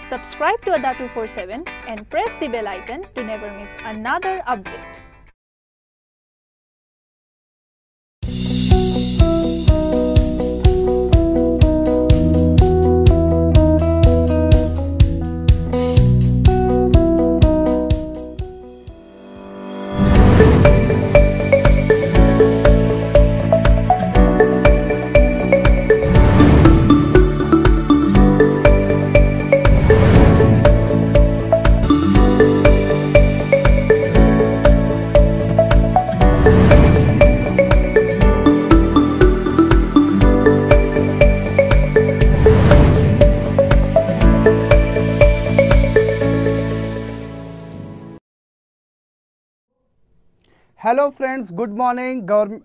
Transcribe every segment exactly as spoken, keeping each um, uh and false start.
Subscribe to Adda two forty-seven and press the bell icon to never miss another update. Hello friends, good morning.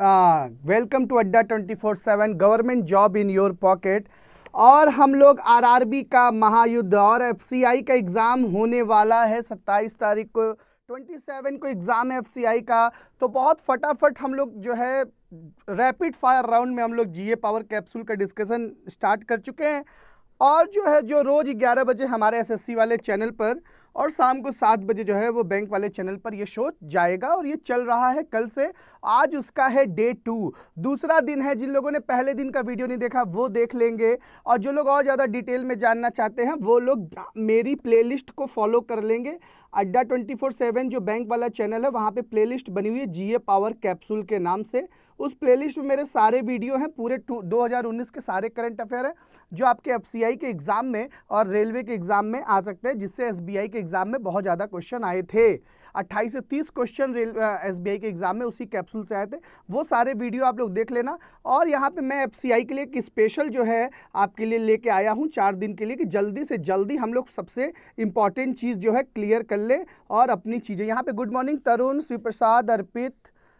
Welcome to Adda twenty four seven government job in your pocket. और हम लोग RRB का महायुद्ध और FCI का exam होने वाला है सत्ताईस तारीख को, सत्ताईस को एग्ज़ाम है एफसीआई का। तो बहुत फटाफट हम लोग जो है रैपिड फायर राउंड में हम लोग जीए पावर कैप्सूल का डिस्कशन स्टार्ट कर चुके हैं। और जो है जो रोज़ ग्यारह बजे हमारे एसएससी वाले चैनल पर और शाम को सात बजे जो है वो बैंक वाले चैनल पर ये शो जाएगा। और ये चल रहा है कल से, आज उसका है डे टू, दूसरा दिन है। जिन लोगों ने पहले दिन का वीडियो नहीं देखा वो देख लेंगे, और जो लोग और ज़्यादा डिटेल में जानना चाहते हैं वो लोग मेरी प्लेलिस्ट को फॉलो कर लेंगे। अड्डा ट्वेंटी फोर सेवन जो बैंक वाला चैनल है वहाँ पे प्लेलिस्ट बनी हुई है जीए पावर कैप्सूल के नाम से। उस प्लेलिस्ट में मेरे सारे वीडियो हैं, पूरे दो हज़ार उन्नीस के सारे करंट अफेयर है जो आपके एफसीआई के एग्ज़ाम में और रेलवे के एग्ज़ाम में आ सकते हैं, जिससे एसबीआई के एग्ज़ाम में बहुत ज़्यादा क्वेश्चन आए थे। अट्ठाईस से तीस क्वेश्चन रेल एसबीआई के एग्ज़ाम में उसी कैप्सूल से आए थे। वो सारे वीडियो आप लोग देख लेना। और यहाँ पे मैं एफसीआई के लिए एक स्पेशल जो है आपके लिए लेके आया हूँ चार दिन के लिए, कि जल्दी से जल्दी हम लोग सबसे इम्पॉर्टेंट चीज़ जो है क्लियर कर ले और अपनी चीज़ें। यहाँ पे गुड मॉर्निंग तरुण, श्री प्रसाद, अर्पित,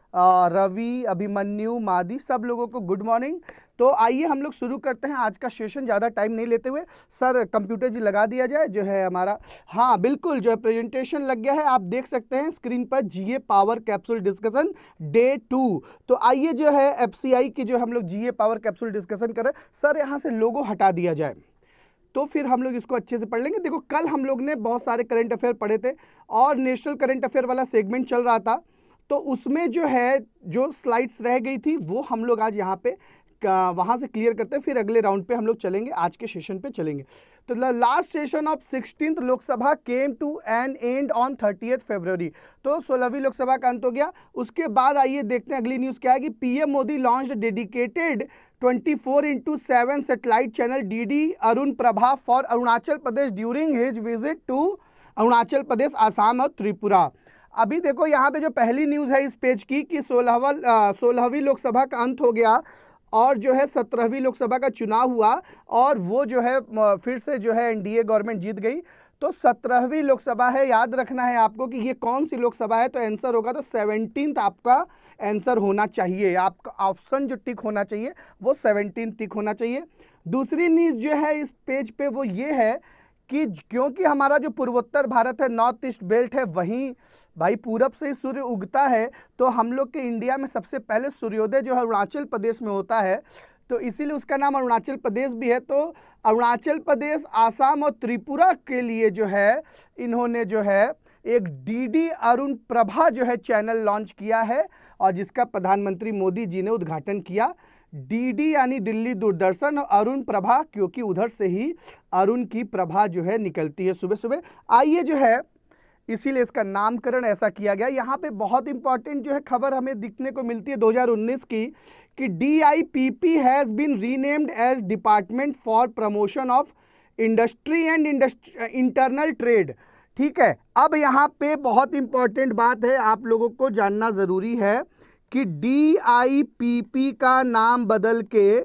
रवि, अभिमन्यु, मादी, सब लोगों को गुड मॉर्निंग। तो आइए हम लोग शुरू करते हैं आज का सेशन, ज़्यादा टाइम नहीं लेते हुए। सर कंप्यूटर जी लगा दिया जाए जो है हमारा। हाँ बिल्कुल, जो है प्रेजेंटेशन लग गया है, आप देख सकते हैं स्क्रीन पर GA power capsule discussion day two. तो आइए जो है एफसीआई की जो हम लोग जीए पावर कैप्सूल डिस्कशन करें। सर यहाँ से लोगो हटा दिया जाए तो फिर हम लोग इसको अच्छे से पढ़ लेंगे। देखो कल हम लोग ने बहुत सारे करंट अफेयर पढ़े थे और नेशनल करंट अफेयर वाला सेगमेंट चल रहा था, तो उसमें जो है जो स्लाइड्स रह गई थी वो हम लोग आज यहाँ पे वहाँ से क्लियर करते हैं, फिर अगले राउंड पे हम लोग चलेंगे, आज के सेशन पे चलेंगे। तो last session of sixteenth Lok Sabha came to an end on thirtieth February. तो सोलहवीं लोकसभा का अंत हो गया। उसके बाद आइए देखते हैं अगली न्यूज़ क्या है कि PM Modi launch dedicated twenty four into seven satellite channel DD Arun Prabha for Arunachal Pradesh during his visit to Arunachal Pradesh, Assam और त्रिपुरा। अभी देखो यहाँ पे जो पहली न्यूज़ है इस पेज की कि सोलहवा सोलहवीं लोकसभा का अंत हो गया और जो है सत्रहवीं लोकसभा का चुनाव हुआ और वो जो है फिर से जो है एनडीए गवर्नमेंट जीत गई। तो सत्रहवीं लोकसभा है, याद रखना है आपको कि ये कौन सी लोकसभा है। तो आंसर होगा तो सेवनटीन्थ आपका आंसर होना चाहिए, आपका ऑप्शन जो टिक होना चाहिए वो सेवनटीन टिक होना चाहिए। दूसरी न्यूज़ जो है इस पेज पे वो ये है कि क्योंकि हमारा जो पूर्वोत्तर भारत है, नॉर्थ ईस्ट बेल्ट है, वहीं भाई पूरब से ही सूर्य उगता है, तो हम लोग के इंडिया में सबसे पहले सूर्योदय जो है अरुणाचल प्रदेश में होता है, तो इसीलिए उसका नाम अरुणाचल प्रदेश भी है। तो अरुणाचल प्रदेश, आसाम और त्रिपुरा के लिए जो है इन्होंने जो है एक डीडी अरुण प्रभा जो है चैनल लॉन्च किया है और जिसका प्रधानमंत्री मोदी जी ने उद्घाटन किया। डीडी यानी दिल्ली दूरदर्शन, और अरुण प्रभा क्योंकि उधर से ही अरुण की प्रभा जो है निकलती है सुबह सुबह। आइए जो है इसीलिए इसका नामकरण ऐसा किया गया। यहाँ पे बहुत इंपॉर्टेंट जो है खबर हमें दिखने को मिलती है दो हज़ार उन्नीस की कि D I P P has been renamed as department for promotion of industry and internal trade. ठीक है, अब यहाँ पे बहुत इंपॉर्टेंट बात है, आप लोगों को जानना ज़रूरी है कि डी आई पी पी का नाम बदल के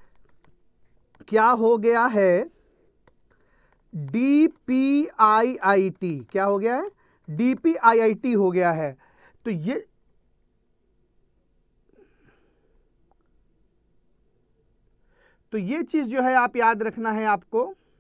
क्या हो गया है, D P I I T क्या हो गया है, D P I I T हो गया है। तो ये तो ये चीज जो है आप याद रखना है आपको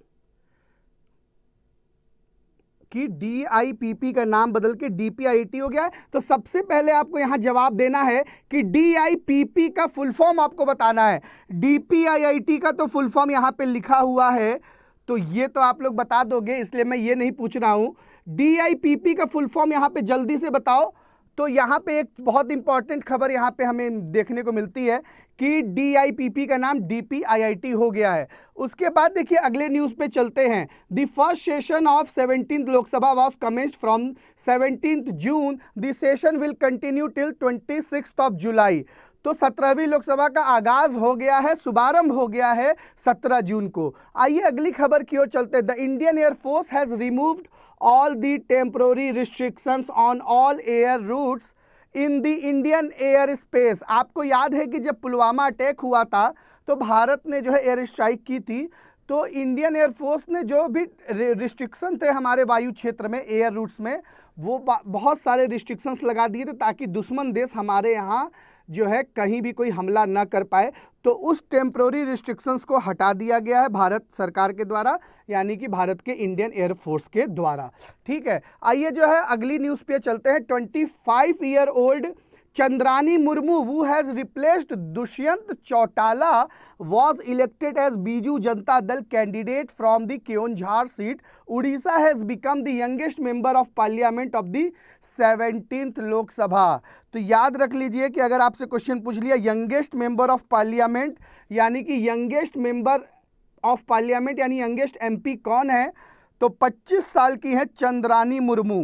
कि डी आई पी पी का नाम बदल के डी पी आई टी हो गया है। तो सबसे पहले आपको यहां जवाब देना है कि डी आई पी पी का फुल फॉर्म आपको बताना है। D P I I T का तो फुल फॉर्म यहां पे लिखा हुआ है, तो ये तो आप लोग बता दोगे, इसलिए मैं ये नहीं पूछ रहा हूं। डी आई पी पी का फुल फॉर्म यहाँ पे जल्दी से बताओ। तो यहाँ पे एक बहुत इंपॉर्टेंट खबर यहाँ पे हमें देखने को मिलती है कि डी आई पी पी का नाम D P I I T हो गया है। उसके बाद देखिए अगले न्यूज़ पे चलते हैं। The first session of seventeenth Lok Sabha was commenced from seventeenth June. The session will continue till twenty sixth of July. तो सत्रहवीं लोकसभा का आगाज हो गया है, शुभारंभ हो गया है सत्रह जून को। आइए अगली खबर की ओर चलते हैं। The Indian Air Force has removed all the temporary restrictions on all air routes in the Indian air space। आपको याद है कि जब पुलवामा अटैक हुआ था तो भारत ने जो है एयर स्ट्राइक की थी, तो इंडियन एयरफोर्स ने जो भी रिस्ट्रिक्शन थे हमारे वायु क्षेत्र में, एयर रूट्स में, वो बहुत सारे रिस्ट्रिक्शंस लगा दिए थे ताकि दुश्मन देश हमारे यहाँ जो है कहीं भी कोई हमला न कर पाए। तो उस टेम्प्रोरी रिस्ट्रिक्शंस को हटा दिया गया है भारत सरकार के द्वारा, यानी कि भारत के इंडियन एयरफोर्स के द्वारा। ठीक है, आइए जो है अगली न्यूज़ पे चलते हैं। Twenty five year old Chandrani Murmu who has replaced Dushyant Chautala was elected as Biju Janata Dal candidate from the Keonjhar seat। Odisha has become the youngest member of parliament of the seventeenth Lok Sabha. तो याद रख लीजिए कि अगर आपसे क्वेश्चन पूछ लिया यंगेस्ट मेंबर ऑफ पार्लियामेंट, यानी कि यंगेस्ट मेंबर ऑफ पार्लियामेंट यानी यंगेस्ट एमपी कौन है, तो पच्चीस साल की है चंद्रानी मुर्मू।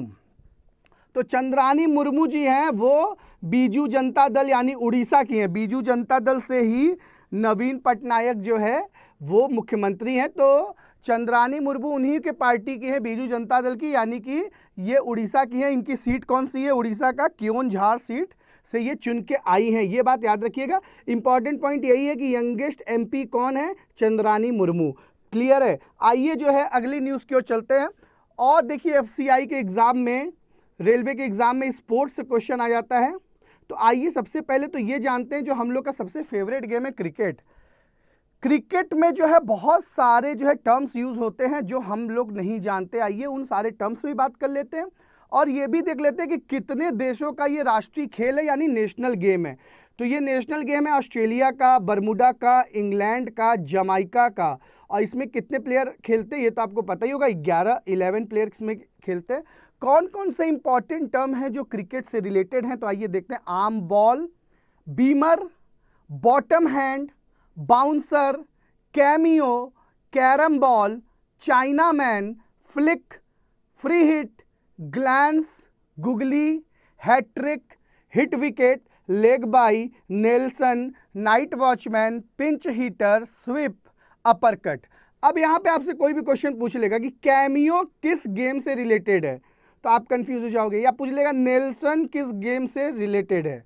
तो चंद्रानी मुर्मू जी हैं वो बीजू जनता दल यानी उड़ीसा की हैं। बीजू जनता दल से ही नवीन पटनायक जो है वो मुख्यमंत्री हैं। तो चंद्रानी मुर्मू उन्हीं के पार्टी की है, बीजू जनता दल की, यानी कि ये उड़ीसा की है। इनकी सीट कौन सी है, उड़ीसा का केओनझार सीट से ये चुन के आई हैं, ये बात याद रखिएगा। इंपॉर्टेंट पॉइंट यही है कि यंगेस्ट एमपी कौन है, चंद्रानी मुर्मू। क्लियर है। आइए जो है अगली न्यूज़ की ओर चलते हैं। और देखिए एफसीआई के एग्ज़ाम में, रेलवे के एग्ज़ाम में स्पोर्ट्स से क्वेश्चन आ जाता है। तो आइए सबसे पहले तो ये जानते हैं, जो हम लोग का सबसे फेवरेट गेम है क्रिकेट। क्रिकेट में जो है बहुत सारे जो है टर्म्स यूज़ होते हैं जो हम लोग नहीं जानते। आइए उन सारे टर्म्स भी बात कर लेते हैं और ये भी देख लेते हैं कि कितने देशों का ये राष्ट्रीय खेल है यानी नेशनल गेम है। तो ये नेशनल गेम है ऑस्ट्रेलिया का, बर्मुडा का, इंग्लैंड का, जमाइका का। और इसमें कितने प्लेयर खेलते हैं ये तो आपको पता ही होगा, ग्यारह इलेवन प्लेयर इसमें खेलते हैं। कौन कौन से इंपॉर्टेंट टर्म हैं जो क्रिकेट से रिलेटेड हैं, तो आइए देखते हैं। Arm ball, beamer, bottom hand, bouncer, cameo, carrom ball, chinaman, flick, free hit, glance, googly, hat trick, hit wicket, leg bye, Nelson, nightwatchman, pinch hitter, sweep, uppercut. अब यहाँ पे आपसे कोई भी क्वेश्चन पूछ लेगा कि कैमियो किस गेम से रिलेटेड है, तो आप कंफ्यूज हो जाओगे। या पूछ लेगा नेल्सन किस गेम से रिलेटेड है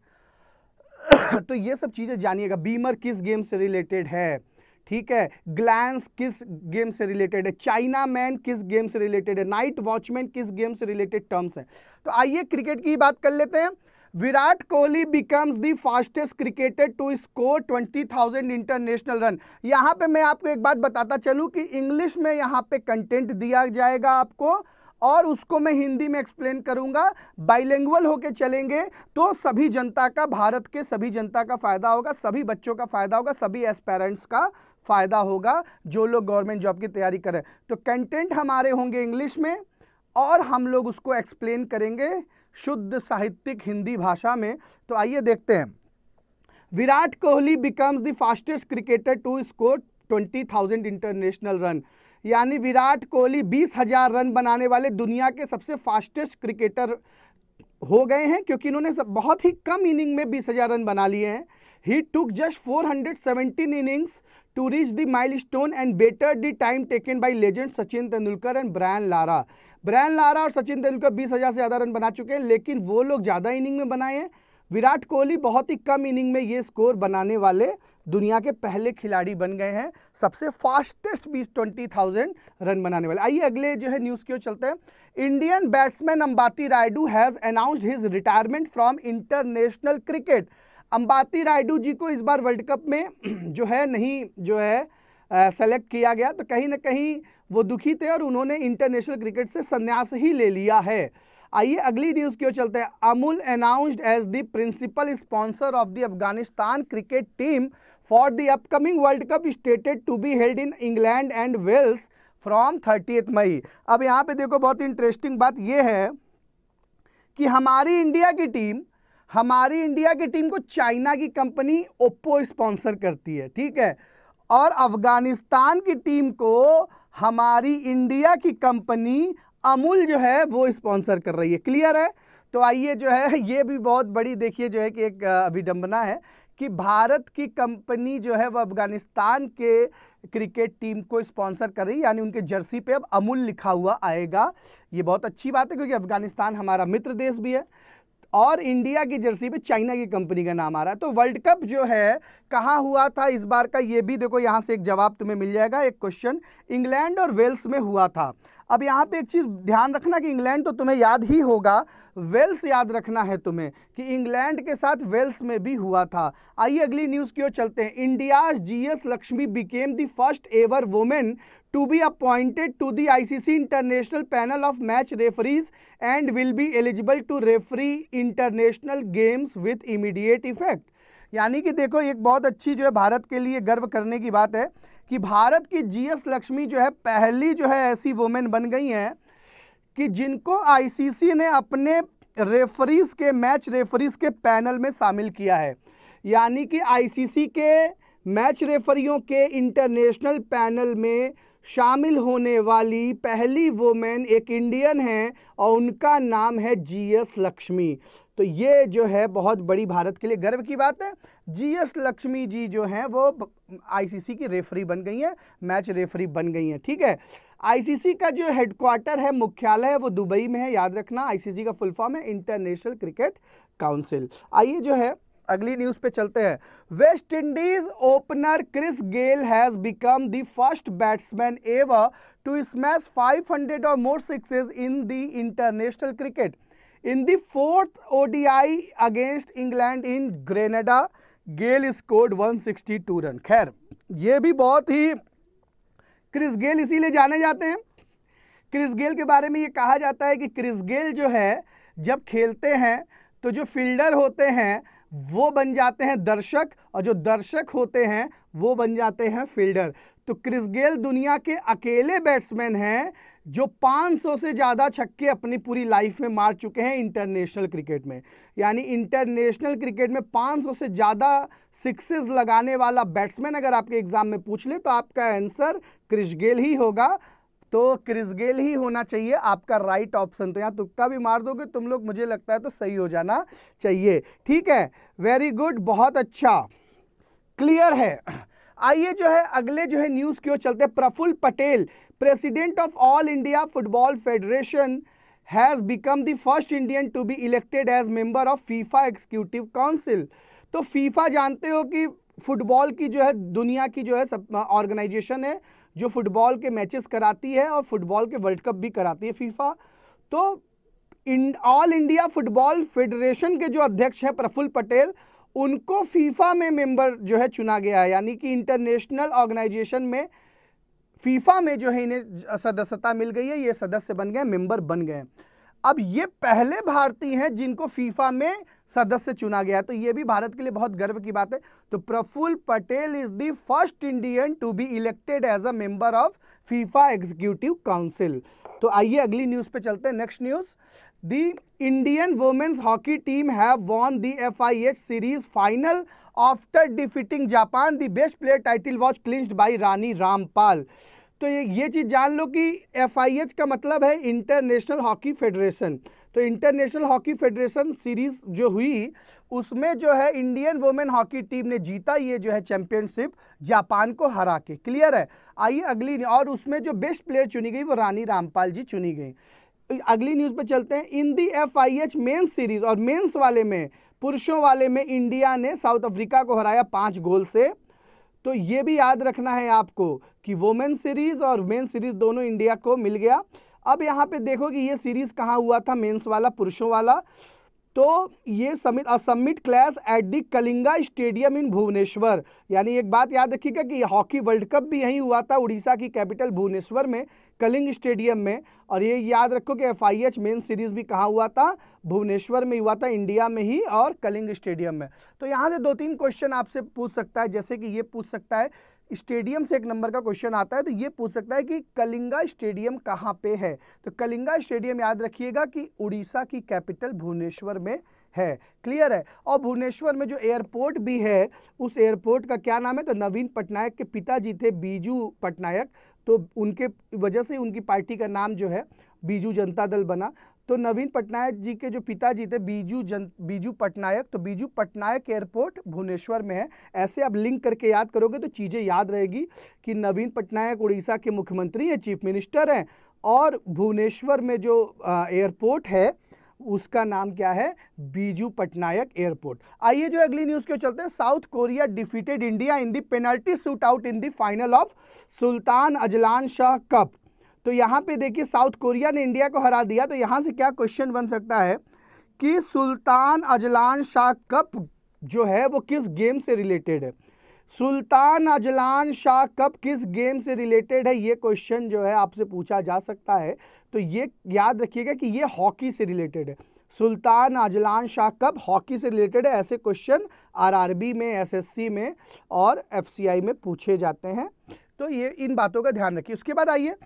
तो ये सब चीज़ें जानिएगा। बीमर किस गेम से रिलेटेड है, ठीक है। ग्लैंस किस गेम से रिलेटेड है, चाइना मैन किस गेम से रिलेटेड है, नाइट वॉचमैन किस गेम से रिलेटेड टर्म्स हैं। तो आइए क्रिकेट की बात कर लेते हैं। Virat Kohli becomes the fastest cricketer to score twenty thousand international run. यहाँ पे मैं आपको एक बात बताता चलूँ कि इंग्लिश में यहाँ पे कंटेंट दिया जाएगा आपको और उसको मैं हिंदी में एक्सप्लेन करूंगा। बाइलिंगुअल होके चलेंगे तो सभी जनता का, भारत के सभी जनता का फ़ायदा होगा, सभी बच्चों का फ़ायदा होगा, सभी एस्पेरेंट्स का फ़ायदा होगा जो लोग गवर्नमेंट जॉब की तैयारी करें। तो कंटेंट हमारे होंगे इंग्लिश में और हम लोग उसको एक्सप्लेन करेंगे शुद्ध साहित्यिक हिंदी भाषा में। तो आइए देखते हैं। Virat Kohli becomes the fastest cricketer to score twenty thousand international run, यानी विराट कोहली बीस हजार रन बनाने वाले दुनिया के सबसे फास्टेस्ट क्रिकेटर हो गए हैं, क्योंकि इन्होंने बहुत ही कम इनिंग में बीस हजार रन बना लिए हैं। He took just four hundred seventeen innings to reach the milestone and better the time taken by legend Sachin Tendulkar and Brian Lara. Brian Lara और सचिन तेंदुलकर बीस हजार से ज़्यादा रन बना चुके हैं, लेकिन वो लोग ज़्यादा इनिंग में बनाए हैं। विराट कोहली बहुत ही कम इनिंग में ये स्कोर बनाने वाले दुनिया के पहले खिलाड़ी बन गए हैं, सबसे फास्टेस्ट बीस ट्वेंटी थाउजेंड रन बनाने वाले। आइए अगले जो है न्यूज़ की ओर चलते हैं। Indian batsman Ambati Rayudu has announced his retirement from international cricket. Ambati Rayudu ji को इस बार वर्ल्ड कप में जो है नहीं जो है सेलेक्ट किया गया, तो कहीं ना कहीं वो दुखी थे और उन्होंने इंटरनेशनल क्रिकेट से संन्यास ही ले लिया है। आइए अगली न्यूज़ की ओर चलते हैं। Amul announced as the principal sponsor of the Afghanistan cricket team for the upcoming World Cup stated to be held in England and Wales from thirtieth May. अब यहाँ पे देखो बहुत इंटरेस्टिंग बात ये है कि हमारी इंडिया की टीम हमारी इंडिया की टीम को चाइना की कंपनी ओप्पो स्पॉन्सर करती है, ठीक है, और अफगानिस्तान की टीम को हमारी इंडिया की कंपनी अमूल जो है वो स्पॉन्सर कर रही है। क्लियर है? तो आइए जो है ये भी बहुत बड़ी देखिए जो है कि एक विडंबना है कि भारत की कंपनी जो है वो अफगानिस्तान के क्रिकेट टीम को स्पॉन्सर कर रही है, यानी उनके जर्सी पे अब अमूल लिखा हुआ आएगा। ये बहुत अच्छी बात है क्योंकि अफगानिस्तान हमारा मित्र देश भी है और इंडिया की जर्सी पे चाइना की कंपनी का नाम आ रहा है। तो वर्ल्ड कप जो है कहाँ हुआ था इस बार का, ये भी देखो यहाँ से एक जवाब तुम्हें मिल जाएगा। एक क्वेश्चन इंग्लैंड और वेल्स में हुआ था। अब यहाँ पे एक चीज़ ध्यान रखना कि इंग्लैंड तो तुम्हें याद ही होगा, वेल्स याद रखना है तुम्हें कि इंग्लैंड के साथ वेल्स में भी हुआ था। आइए अगली न्यूज़ की ओर चलते हैं। India's G S Lakshmi became the first ever women to be appointed to the I C C International Panel of Match Referees and will be eligible to referee international games with immediate effect। यानी कि देखो एक बहुत अच्छी जो है भारत के लिए गर्व करने की बात है कि भारत की जीएस लक्ष्मी जो है पहली जो है ऐसी वुमेन बन गई हैं कि जिनको आईसीसी ने अपने रेफरीज के मैच रेफरीज के पैनल में शामिल किया है। यानी कि आईसीसी के मैच रेफरियों के इंटरनेशनल पैनल में शामिल होने वाली पहली वुमेन एक इंडियन है और उनका नाम है जीएस लक्ष्मी। तो ये जो है बहुत बड़ी भारत के लिए गर्व की बात है। जीएस लक्ष्मी जी जो हैं वो आईसीसी की रेफरी बन गई हैं, मैच रेफरी बन गई हैं, ठीक है। आईसीसी का जो हेडक्वार्टर है, मुख्यालय है, वो दुबई में है, याद रखना। आईसीसी का फुल फॉर्म है इंटरनेशनल क्रिकेट काउंसिल। आइए जो है अगली न्यूज़ पे चलते हैं। West Indies opener Chris Gayle has become the first batsman ever to smash five hundred or more sixes in the international cricket in the fourth ODI against England in Grenada. Gayle scored one sixty two run. खैर ये भी बहुत ही Chris Gayle इसीलिए जाने जाते हैं। Chris Gayle के बारे में ये कहा जाता है कि क्रिस गेल जो है जब खेलते हैं तो जो फील्डर होते हैं वो बन जाते हैं दर्शक और जो दर्शक होते हैं वो बन जाते हैं फील्डर। तो क्रिस गेल दुनिया के अकेले बैट्समैन हैं जो पाँच सौ से ज़्यादा छक्के अपनी पूरी लाइफ में मार चुके हैं इंटरनेशनल क्रिकेट में। यानी इंटरनेशनल क्रिकेट में पाँच सौ से ज़्यादा सिक्सेस लगाने वाला बैट्समैन अगर आपके एग्जाम में पूछ ले तो आपका आंसर क्रिस गेल ही होगा। तो क्रिस गेल ही होना चाहिए आपका राइट ऑप्शन। तो यहाँ तुक्का भी मार दोगे तुम लोग, मुझे लगता है तो सही हो जाना चाहिए, ठीक है। वेरी गुड, बहुत अच्छा, क्लियर है। आइए जो है अगले जो है न्यूज़ की ओर चलते हैं। Praful Patel president of All India Football Federation has become the first Indian to be elected as member of FIFA executive council. तो फीफा जानते हो कि फुटबॉल की जो है दुनिया की जो है सब ऑर्गेनाइजेशन है जो फुटबॉल के मैचेस कराती है और फुटबॉल के वर्ल्ड कप भी कराती है फीफा। तो इन ऑल इंडिया फुटबॉल फेडरेशन के जो अध्यक्ष हैं प्रफुल्ल पटेल, उनको फीफा में मेंबर जो है चुना गया है। यानी कि इंटरनेशनल ऑर्गेनाइजेशन में फीफा में जो है इन्हें सदस्यता मिल गई है, ये सदस्य बन गए, मेंबर बन गए। अब ये पहले भारतीय हैं जिनको फीफा में सदस्य चुना गया, तो ये भी भारत के लिए बहुत गर्व की बात है। तो Praful Patel is the first Indian to be elected as a member of FIFA executive council. तो आइए अगली न्यूज़ पे चलते हैं। Next news, the Indian women's hockey team have won the F I H series final after defeating Japan. The best player title was clinched by Rani Rampal. तो ये ये चीज़ जान लो कि एफ आई एच का मतलब है इंटरनेशनल हॉकी फेडरेशन। तो International Hockey Federation series जो हुई उसमें जो है इंडियन वुमेन हॉकी टीम ने जीता ये जो है चैंपियनशिप जापान को हरा के। क्लियर है? आइए अगली, और उसमें जो बेस्ट प्लेयर चुनी गई वो रानी रामपाल जी चुनी गई। अगली न्यूज़ पे चलते हैं। In the F I H men's series, और मेंस वाले में पुरुषों वाले में इंडिया ने साउथ अफ्रीका को हराया पाँच गोल से। तो ये भी याद रखना है आपको कि वुमेन सीरीज और मेन सीरीज दोनों इंडिया को मिल गया। अब यहाँ पे देखो कि ये सीरीज कहाँ हुआ था, मेंस वाला, पुरुषों वाला। तो ये summit summit clash at the Kalinga stadium in Bhubaneswar. यानी एक बात याद रखिएगा कि हॉकी वर्ल्ड कप भी यहीं हुआ था, उड़ीसा की कैपिटल भुवनेश्वर में, कलिंग स्टेडियम में। और ये याद रखो कि F I H men series भी कहाँ हुआ था, भुवनेश्वर में हुआ था, इंडिया में ही, और कलिंग स्टेडियम में। तो यहाँ से दो तीन क्वेश्चन आपसे पूछ सकता है, जैसे कि ये पूछ सकता है स्टेडियम से एक नंबर का क्वेश्चन आता है तो ये पूछ सकता है कि कलिंगा स्टेडियम कहाँ पे है। तो कलिंगा स्टेडियम याद रखिएगा कि उड़ीसा की कैपिटल भुवनेश्वर में है। क्लियर है। और भुवनेश्वर में जो एयरपोर्ट भी है उस एयरपोर्ट का क्या नाम है, तो नवीन पटनायक के पिताजी थे बीजू पटनायक, तो उनके वजह से उनकी पार्टी का नाम जो है बीजू जनता दल बना। तो नवीन पटनायक जी के जो पिताजी थे बीजू जन बीजू पटनायक, तो बीजू पटनायक एयरपोर्ट भुवनेश्वर में है। ऐसे आप लिंक करके याद करोगे तो चीज़ें याद रहेगी कि नवीन पटनायक उड़ीसा के मुख्यमंत्री हैं, चीफ मिनिस्टर हैं, और भुवनेश्वर में जो एयरपोर्ट है उसका नाम क्या है, बीजू पटनायक एयरपोर्ट। आइए जो अगली न्यूज़ के चलते हैं। South Korea defeated India in the penalty shootout in the final of Sultan Azlan Shah Cup. तो यहाँ पे देखिए साउथ कोरिया ने इंडिया को हरा दिया। तो यहाँ से क्या क्वेश्चन बन सकता है कि सुल्तान अजलान शाह कप जो है वो किस गेम से रिलेटेड है। सुल्तान अजलान शाह कप किस गेम से रिलेटेड है, ये क्वेश्चन जो है आपसे पूछा जा सकता है। तो ये याद रखिएगा कि ये हॉकी से रिलेटेड है। Sultan Azlan Shah Cup hockey से रिलेटेड है। ऐसे क्वेश्चन आरआरबी में, एसएससी में और एफसीआई में पूछे जाते हैं। तो ये इन बातों का ध्यान रखिए। उसके बाद आइए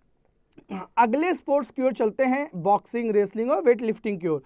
अगले स्पोर्ट्स की ओर चलते हैं, बॉक्सिंग, रेसलिंग और वेट लिफ्टिंग की ओर।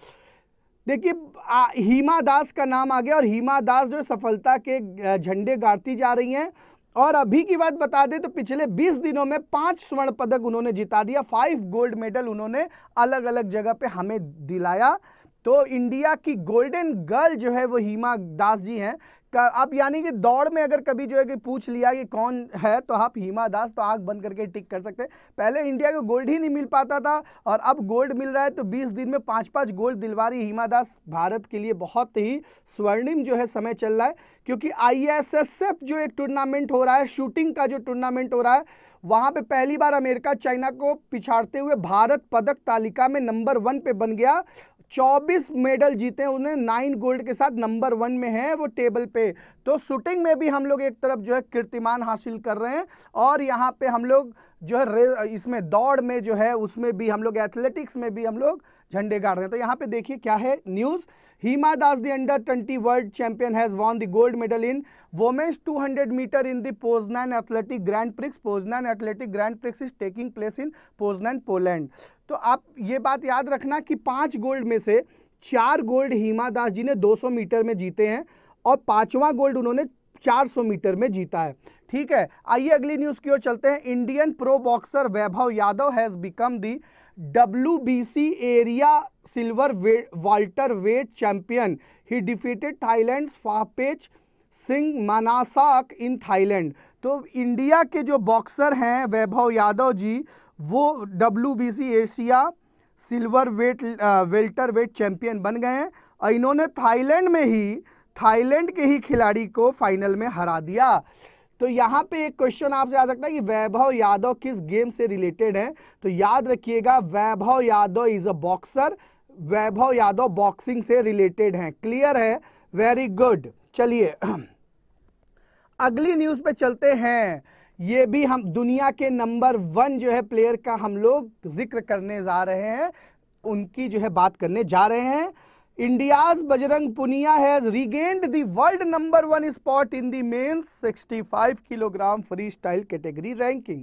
देखिए हिमा दास का नाम आ गया और हिमा दास जो सफलता के झंडे गाड़ती जा रही हैं। और अभी की बात बता दें तो पिछले बीस दिनों में पांच स्वर्ण पदक उन्होंने जिता दिया, फाइव गोल्ड मेडल उन्होंने अलग अलग जगह पे हमें दिलाया। तो इंडिया की गोल्डन गर्ल जो है वो हिमा दास जी हैं। अब यानी कि दौड़ में अगर कभी जो है कि पूछ लिया कि कौन है तो आप हिमा दास तो आंख बंद करके टिक कर सकते हैं। पहले इंडिया को गोल्ड ही नहीं मिल पाता था और अब गोल्ड मिल रहा है। तो बीस दिन में पांच पांच गोल्ड दिलवा रही हिमा दास। भारत के लिए बहुत ही स्वर्णिम जो है समय चल रहा है, क्योंकि आईएसएसएफ जो एक टूर्नामेंट हो रहा है, शूटिंग का जो टूर्नामेंट हो रहा है, वहां पे पहली बार अमेरिका चाइना को पिछाड़ते हुए भारत पदक तालिका में नंबर वन पे बन गया। चौबीस मेडल जीते उन्हें, नाइन गोल्ड के साथ नंबर वन में है वो टेबल पे। तो शूटिंग में भी हम लोग एक तरफ जो है कीर्तिमान हासिल कर रहे हैं और यहाँ पे हम लोग जो है इसमें दौड़ में जो है उसमें भी हम लोग, एथलेटिक्स में भी हम लोग झंडे गाड़ रहे हैं। तो यहाँ पे देखिए क्या है news. Hima Das the under twenty world champion has won the gold medal in women's two hundred metre in the Poznan athletic Grand Prix. Poznan athletic Grand Prix is taking place in Poznan, Poland. तो आप ये बात याद रखना कि पांच gold में से चार गोल्ड हिमा दास जी ने दो सौ मीटर में जीते हैं और पांचवा गोल्ड उन्होंने चार सौ मीटर में जीता है। ठीक है, आइए अगली न्यूज़ की ओर चलते हैं। Indian pro boxer Vaibhav Yadav has become the WBC area silver welterweight champion. He defeated Thailand Fahpetch Singmanasak in Thailand. तो इंडिया के जो बॉक्सर हैं वैभव यादव जी, वो WBC Asia silver weight welterweight champion बन गए हैं और इन्होंने थाईलैंड में ही थाईलैंड के ही खिलाड़ी को फाइनल में हरा दिया। तो यहाँ पे एक क्वेश्चन आपसे आ सकता है कि वैभव यादव किस गेम से रिलेटेड है। तो याद रखिएगा Vaibhav Yadav is a boxer, Vaibhav Yadav boxing से रिलेटेड हैं। क्लियर है, वेरी गुड। चलिए अगली न्यूज़ पे चलते हैं। ये भी हम दुनिया के नंबर वन जो है प्लेयर का हम लोग जिक्र करने जा रहे हैं, उनकी जो है बात करने जा रहे हैं। India's Bajrang Punia has regained the world number one spot in the men's sixty five kilogram freestyle category ranking.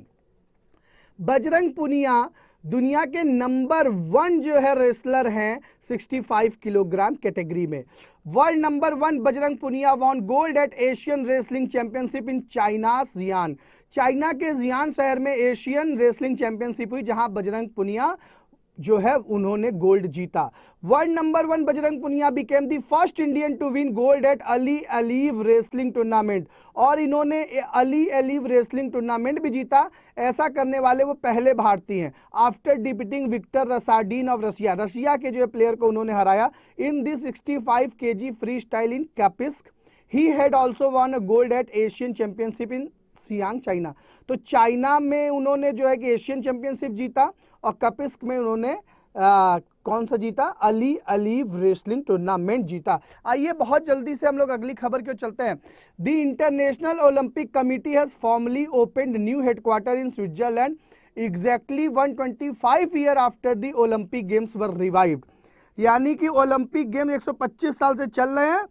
Bajrang Punia दुनिया के नंबर वन जो है रेसलर हैं सिक्सटी फाइव किलोग्राम कैटेगरी में। World number one Bajrang Punia won gold at Asian wrestling championship in China Xian. China के Xian शहर में Asian wrestling championship हुई जहां बजरंग पुनिया जो है उन्होंने गोल्ड जीता। World number one Bajrang Punia became the first Indian to win gold at Ali Aliyev wrestling tournament. और इन्होंने अली अलीव रेसलिंग टूर्नामेंट भी जीता। ऐसा करने वाले वो पहले भारतीय हैं। After defeating Viktor Rassadin of Russia, Russia के जो प्लेयर को उन्होंने हराया इन दी sixty five K G freestyle in Kaspiysk. He had also won a gold at Asian championship in सियांग चाइना। तो चाइना में उन्होंने जो है कि एशियन चैंपियनशिप जीता और कपिस्क में उन्होंने आ, कौन सा जीता, अली अलीव रेसलिंग टूर्नामेंट जीता। आइए बहुत जल्दी से हम लोग अगली खबर की ओर चलते हैं। The International Olympic Committee has formally opened new headquarter in Switzerland exactly one twenty five year after the Olympic games were revived. यानी कि ओलंपिक गेम एक सौ पच्चीस साल से चल रहे हैं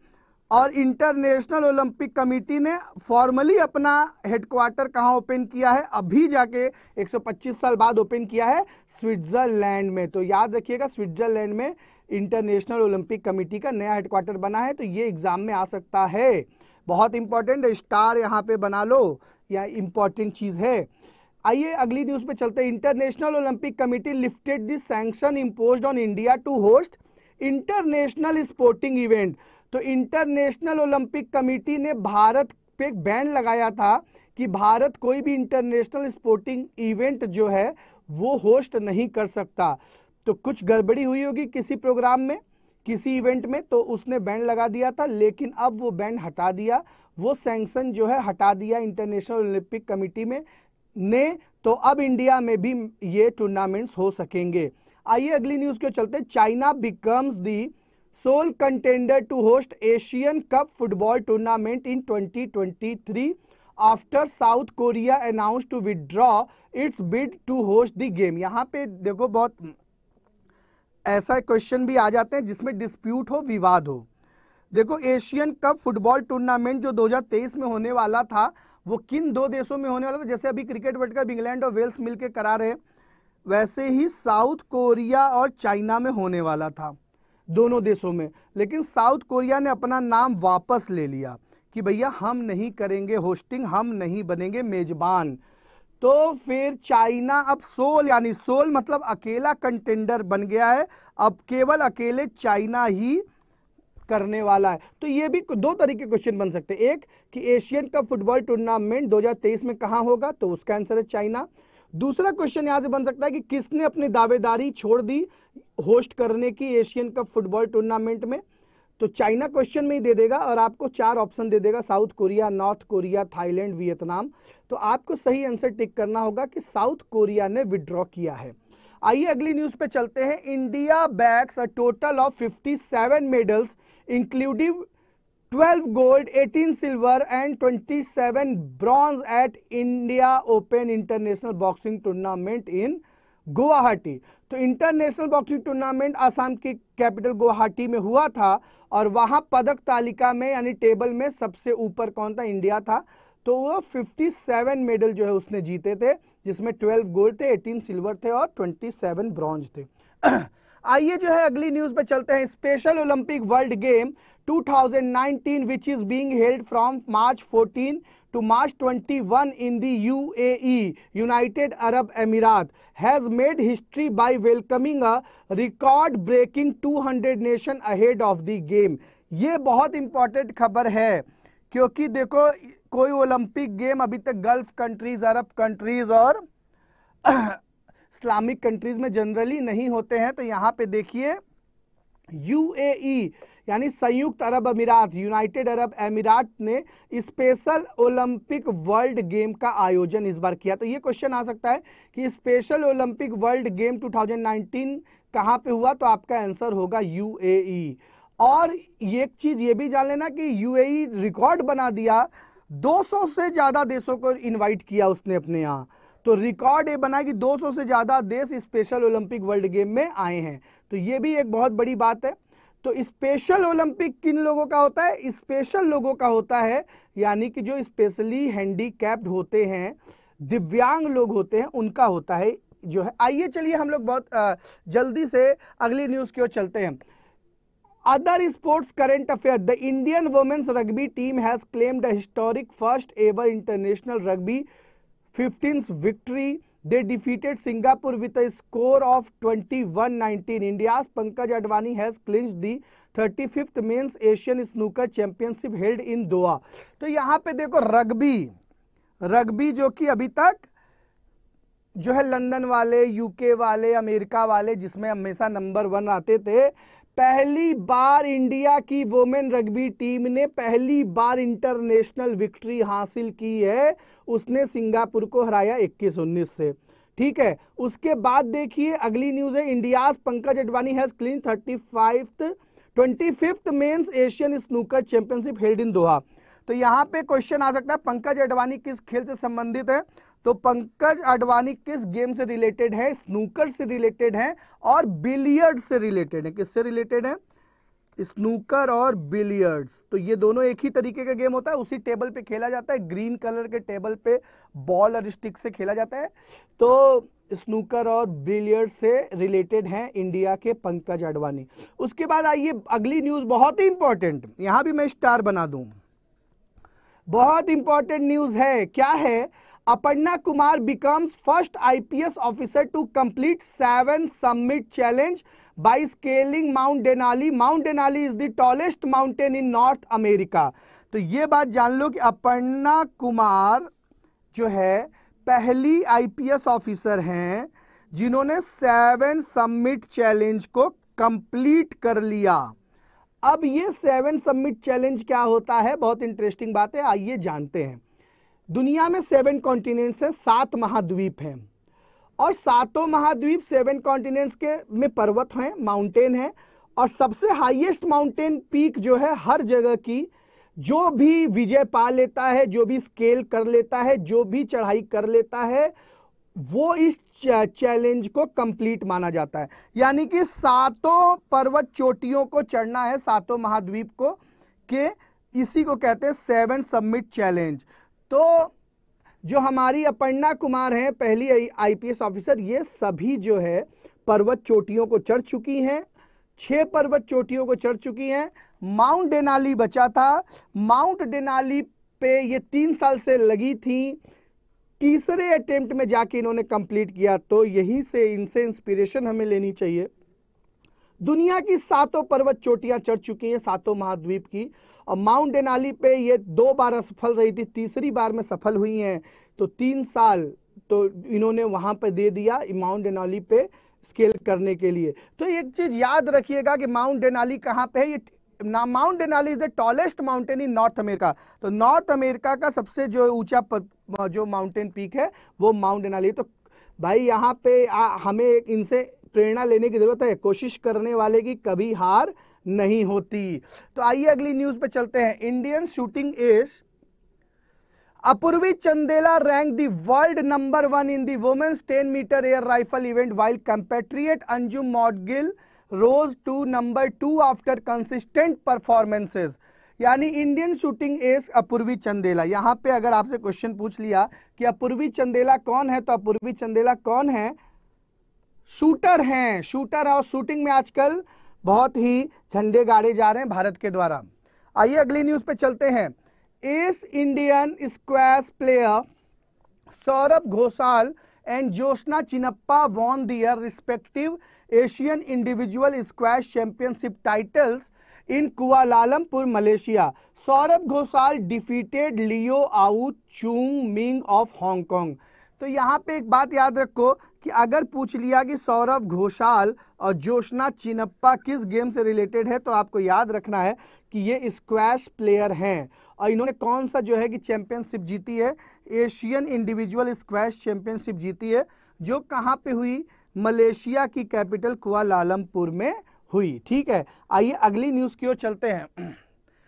और इंटरनेशनल ओलंपिक कमेटी ने फॉर्मली अपना हेडक्वार्टर कहाँ ओपन किया है, अभी जाके एक सौ पच्चीस साल बाद ओपन किया है स्विट्जरलैंड में। तो याद रखिएगा स्विट्जरलैंड में इंटरनेशनल ओलंपिक कमेटी का नया हेडक्वार्टर बना है, तो ये एग्जाम में आ सकता है, बहुत इंपॉर्टेंट स्टार यहाँ पे बना लो, या इंपॉर्टेंट चीज है। आइए अगली न्यूज पे चलते हैं। International Olympic Committee lifted the sanction imposed on India to host international sporting event. तो इंटरनेशनल ओलंपिक कमेटी ने भारत पे बैन लगाया था कि भारत कोई भी इंटरनेशनल स्पोर्टिंग इवेंट जो है वो होस्ट नहीं कर सकता। तो कुछ गड़बड़ी हुई होगी किसी प्रोग्राम में, किसी इवेंट में, तो उसने बैन लगा दिया था, लेकिन अब वो बैन हटा दिया, वो सैंक्शन जो है हटा दिया इंटरनेशनल ओलंपिक कमेटी में ने। तो अब इंडिया में भी ये टूर्नामेंट्स हो सकेंगे। आइए अगली न्यूज के चलते। China becomes the sole contender to host Asian Cup football tournament in twenty twenty three after South Korea announce to withdraw its bid to host the game. यहाँ पे देखो बहुत ऐसा क्वेश्चन भी आ जाते हैं जिसमें डिस्प्यूट हो, विवाद हो। देखो एशियन कप फुटबॉल टूर्नामेंट जो दो हज़ार तेईस में होने वाला था वो किन दो देशों में होने वाला था, जैसे अभी क्रिकेट वर्ल्ड कप इंग्लैंड और वेल्स मिलकर करा रहे, वैसे ही साउथ कोरिया और चाइना में होने वाला था, दोनों देशों में। लेकिन साउथ कोरिया ने अपना नाम वापस ले लिया कि भैया हम नहीं करेंगे होस्टिंग, हम नहीं बनेंगे मेजबान। तो फिर चाइना अब सोल, यानी सोल मतलब अकेला कंटेंडर बन गया है, अब केवल अकेले चाइना ही करने वाला है। तो ये भी दो तरीके क्वेश्चन बन सकते हैं, एक कि एशियन कप फुटबॉल टूर्नामेंट दो हज़ार तेईस में कहां होगा, तो उसका आंसर है चाइना। दूसरा क्वेश्चन यहां से बन सकता है कि किसने अपनी दावेदारी छोड़ दी होस्ट करने की एशियन कप फुटबॉल टूर्नामेंट में, तो चाइना क्वेश्चन में ही दे देगा और आपको चार ऑप्शन दे देगा, South Korea, North Korea, Thailand, Vietnam. तो आपको सही आंसर टिक करना होगा कि साउथ कोरिया ने विड्रॉ किया है। आइए अगली न्यूज पे चलते हैं। India bags a total of fifty seven medals including twelve gold, eighteen silver and twenty seven bronze at India Open international boxing tournament in Guwahati. तो इंटरनेशनल बॉक्सिंग टूर्नामेंट आसाम की कैपिटल गुवाहाटी में हुआ था और वहां पदक तालिका में यानी टेबल में सबसे ऊपर कौन था, इंडिया था। तो वो सत्तावन मेडल जो है उसने जीते थे, जिसमें ट्वेल्व गोल्ड थे, एटीन सिल्वर थे और सत्ताईस ब्रॉन्ज थे। आइए जो है अगली न्यूज पे चलते हैं। Special Olympic World Game two thousand nineteen which is being held from March fourteen to March twenty-first in the U A E, United Arab Emirates, has made history by welcoming a record-breaking two hundred nation ahead of the game। ये बहुत important खबर है क्योंकि देखो कोई Olympic game अभी तक Gulf countries, अरब कंट्रीज और इस्लामिक कंट्रीज में जनरली नहीं होते हैं। तो यहाँ पे देखिए यू ए ई यानी संयुक्त अरब अमीरात, यूनाइटेड अरब अमीरात ने स्पेशल ओलंपिक वर्ल्ड गेम का आयोजन इस बार किया। तो ये क्वेश्चन आ सकता है कि Special Olympic World Game two thousand nineteen कहाँ पे हुआ, तो आपका आंसर होगा यूएई। और ये चीज ये भी जान लेना कि यूएई रिकॉर्ड बना दिया, दो सौ से ज्यादा देशों को इनवाइट किया उसने अपने यहाँ। तो रिकॉर्ड ये बना कि दो सौ से ज्यादा देश स्पेशल ओलंपिक वर्ल्ड गेम में आए हैं। तो ये भी एक बहुत बड़ी बात है। तो स्पेशल ओलंपिक किन लोगों का होता है, स्पेशल लोगों का होता है, यानी कि जो स्पेशली हैंडीकैप्ड होते हैं, दिव्यांग लोग होते हैं, उनका होता है जो है। आइए चलिए हम लोग बहुत आ, जल्दी से अगली न्यूज की ओर चलते हैं। Other sports current affair, the Indian women's rugby team has claimed a historic first ever international rugby fifteenth victory. They defeated Singapore with a score of twenty-one nineteen. India's Pankaj Advani has clinched the thirty-fifth men's Asian snooker championship held in Doha. तो यहाँ पे देखो rugby, rugby जो कि अभी तक जो है लंदन वाले, यूके वाले, अमेरिका वाले जिसमें हमेशा नंबर वन आते थे, पहली बार इंडिया की वुमेन रग्बी टीम ने पहली बार इंटरनेशनल विक्ट्री हासिल की है। उसने सिंगापुर को हराया इक्कीस उन्नीस से, ठीक है। उसके बाद देखिए अगली न्यूज है, India's Pankaj Advani has clean thirty fifth twenty fifth men's Asian snooker championship held in Doha. तो यहाँ पे क्वेश्चन आ सकता है पंकज अडवाणी किस खेल से संबंधित है, तो पंकज अडवाणी किस गेम से रिलेटेड है, स्नूकर से रिलेटेड है और बिलियर्ड से रिलेटेड है। किससे रिलेटेड है, स्नूकर और बिलियर्ड्स, तो ये दोनों एक ही तरीके का गेम होता है, उसी टेबल पे खेला जाता है, ग्रीन कलर के टेबल पे बॉल और स्टिक से खेला जाता है। तो स्नूकर और बिलियर्ड्स से रिलेटेड हैं इंडिया के पंकज अडवाणी। उसके बाद आइए अगली न्यूज, बहुत ही इंपॉर्टेंट, यहां भी मैं स्टार बना दूं, बहुत इंपॉर्टेंट न्यूज है। क्या है? Aparna Kumar becomes first IPS officer to complete seven summit challenge by scaling Mount Denali. Mount Denali is the tallest mountain in North America. तो ये बात जान लो कि अपर्णा कुमार जो है पहली आईपीएस ऑफिसर हैं जिन्होंने सेवन समिट चैलेंज को कंप्लीट कर लिया। अब ये सेवन समिट चैलेंज क्या होता है, बहुत इंटरेस्टिंग बात है, आइए जानते हैं। दुनिया में सेवन कॉन्टिनेंट्स हैं, सात महाद्वीप हैं, और सातों महाद्वीप सेवन कॉन्टिनेंट्स के में पर्वत हैं, माउंटेन है, और सबसे हाईएस्ट माउंटेन पीक जो है हर जगह की, जो भी विजय पा लेता है, जो भी स्केल कर लेता है, जो भी चढ़ाई कर लेता है, वो इस चैलेंज को कंप्लीट माना जाता है। यानी कि सातों पर्वत चोटियों को चढ़ना है, सातों महाद्वीप को, के इसी को कहते हैं सेवन समिट चैलेंज। तो जो हमारी अपर्णा कुमार हैं पहली आईपीएस ऑफिसर, ये सभी जो है पर्वत चोटियों को चढ़ चुकी हैं, छह पर्वत चोटियों को चढ़ चुकी हैं। माउंट डेनाली बचा था, माउंट डेनाली पे ये तीन साल से लगी थी, तीसरे अटेम्प्ट में जाके इन्होंने कंप्लीट किया। तो यहीं से इनसे इंस्पिरेशन हमें लेनी चाहिए। दुनिया की सातों पर्वत चोटियां चढ़ चुकी हैं, सातों महाद्वीप की, और माउंट डेनाली पे ये दो बार असफल रही थी, तीसरी बार में सफल हुई हैं। तो तीन साल तो इन्होंने वहां पे दे दिया माउंट डेनाली पे स्केल करने के लिए। तो एक चीज याद रखिएगा कि माउंट डेनाली कहाँ पे है, ये Mount Denali is the tallest mountain in North America. तो नॉर्थ अमेरिका का सबसे जो ऊंचा जो माउंटेन पीक है वो माउंट डेनाली। तो भाई यहाँ पे आ, हमें इनसे प्रेरणा लेने की जरूरत है, कोशिश करने वाले की कभी हार नहीं होती। तो आइए अगली न्यूज पे चलते हैं। Indian shooting ace Apurvi Chandela rank the world number one in the women's ten metre air rifle event while compatriot Anjum Moudgil rose to number two after consistent performances. यानी Indian shooting ace Apurvi Chandela, यहाँ पे अगर आपसे क्वेश्चन पूछ लिया कि अपूर्वी चंदेला कौन है, तो अपूर्वी चंदेला कौन है? शूटर हैं, शूटर है, और शूटिंग में आजकल बहुत ही झंडे गाड़े जा रहे हैं भारत के द्वारा। आइए अगली न्यूज पे चलते हैं। As Indian squash player Saurav Ghosal and Joshna Chinappa won their respective Asian individual squash championship titles in Kuala Lumpur Malaysia. Saurav Ghosal defeated Leo Au Chun Ming of Hong Kong. तो यहाँ पे एक बात याद रखो कि अगर पूछ लिया कि सौरभ घोषाल और जोशना चिनप्पा किस गेम से रिलेटेड है, तो आपको याद रखना है कि ये स्क्वैश प्लेयर हैं, और इन्होंने कौन सा जो है कि चैंपियनशिप जीती है, एशियन इंडिविजुअल स्क्वैश चैंपियनशिप जीती है, जो कहाँ पे हुई? मलेशिया की कैपिटल कुआलालमपुर में हुई। ठीक है, आइए अगली न्यूज की ओर चलते हैं।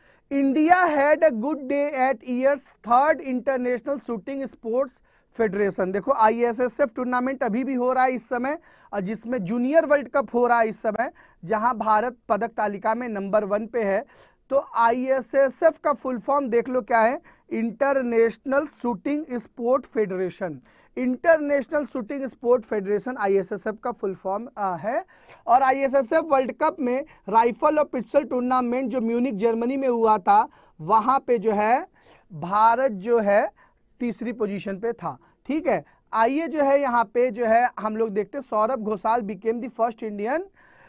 India had a good day at years third International Shooting Sports Federation. देखो आईएसएसएफ टूर्नामेंट अभी भी हो रहा है इस समय, और जिसमें जूनियर वर्ल्ड कप हो रहा है इस समय, जहां भारत पदक तालिका में नंबर वन पे है। तो आईएसएसएफ का फुल फॉर्म देख लो क्या है, International Shooting Sport Federation. International Shooting Sport Federation ISSF का फुल फॉर्म है। और आईएसएसएफ वर्ल्ड कप में राइफल और पिस्टल टूर्नामेंट जो म्यूनिक जर्मनी में हुआ था, वहां पे जो है भारत जो है तीसरी पोजीशन पे था। ठीक है, आइए जो है यहाँ पे जो है हम लोग देखते हैं। Saurav Ghosal became the first Indian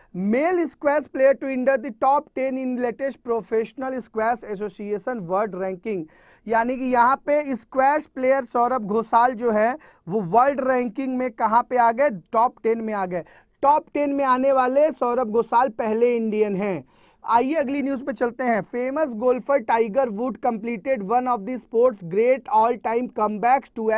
male squash player to enter the top ten in latest Professional Squash Association world ranking. यानी कि यहाँ पे स्क्वैश प्लेयर सौरभ घोषाल जो है वो वर्ल्ड रैंकिंग में कहाँ पे आ गए? टॉप टेन में आ गए। टॉप टेन में आने वाले सौरभ घोषाल पहले इंडियन हैं। आइए अगली न्यूज पे चलते हैं। Famous golfer Tiger Wood completed one of the sports great all time comebacks to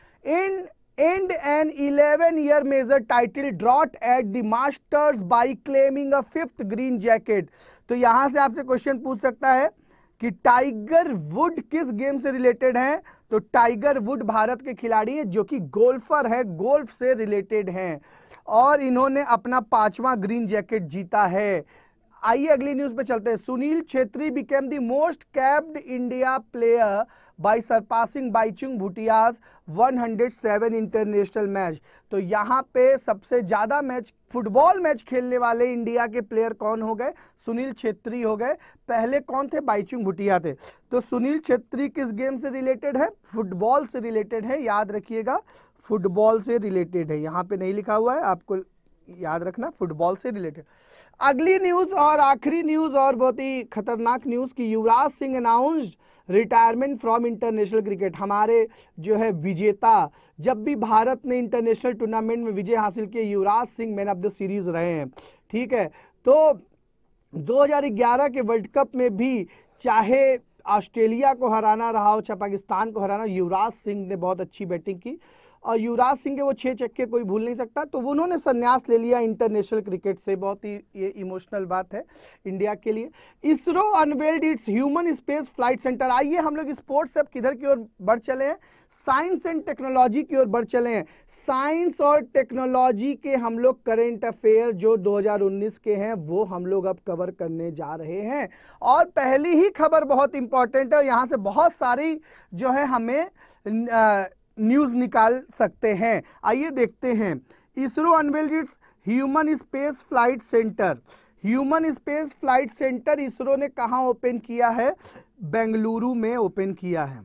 in end an eleven year major title drought at the Masters by claiming a fifth green jacket। तो यहां से आपसे question पूछ सकता है कि Tiger Wood किस game से रिलेटेड है? तो टाइगर वुड भारत के खिलाड़ी हैं जो कि गोल्फर है, गोल्फ से रिलेटेड हैं, और इन्होंने अपना पांचवा ग्रीन जैकेट जीता है। आइए अगली न्यूज पे चलते हैं। Sunil Chhetri became the most capped India player by surpassing Baichung Bhutia's एक सौ सात इंटरनेशनल मैच। तो यहाँ पे सबसे ज्यादा मैच फुटबॉल मैच खेलने वाले इंडिया के प्लेयर कौन हो गए? सुनील छेत्री हो गए। पहले कौन थे? बाईचुंग भूटिया थे। तो सुनील छेत्री किस गेम से रिलेटेड है? फुटबॉल से रिलेटेड है, याद रखिएगा, फुटबॉल से रिलेटेड है। यहाँ पे नहीं लिखा हुआ है, आपको याद रखना, फुटबॉल से रिलेटेड। अगली न्यूज और आखिरी न्यूज और बहुत ही खतरनाक न्यूज की Yuvraj Singh announced retirement from international cricket. हमारे जो है विजेता, जब भी भारत ने इंटरनेशनल टूर्नामेंट में विजय हासिल किए, Yuvraj Singh man of the series रहे हैं। ठीक है, तो दो हज़ार ग्यारह के वर्ल्ड कप में भी चाहे ऑस्ट्रेलिया को हराना रहा हो, चाहे पाकिस्तान को हराना, युवराज सिंह ने बहुत अच्छी बैटिंग की और युवराज सिंह के वो छह चक्के कोई भूल नहीं सकता। तो उन्होंने संन्यास ले लिया इंटरनेशनल क्रिकेट से। बहुत ही ये इमोशनल बात है इंडिया के लिए। ISRO unveiled its human space flight centre. आइए हम लोग स्पोर्ट्स से किधर की ओर बढ़ चले हैं? साइंस एंड टेक्नोलॉजी की ओर बढ़ चले हैं। साइंस और टेक्नोलॉजी के हम लोग करेंट अफेयर जो दो हज़ार उन्नीस के हैं वो हम लोग अब कवर करने जा रहे हैं। और पहली ही खबर बहुत इंपॉर्टेंट है, यहाँ से बहुत सारी जो है हमें आ, न्यूज निकाल सकते हैं। आइए देखते हैं। ISRO unveiled its human space flight centre. Human space flight centre ISRO ने कहां ओपन किया है? बेंगलुरु में ओपन किया है।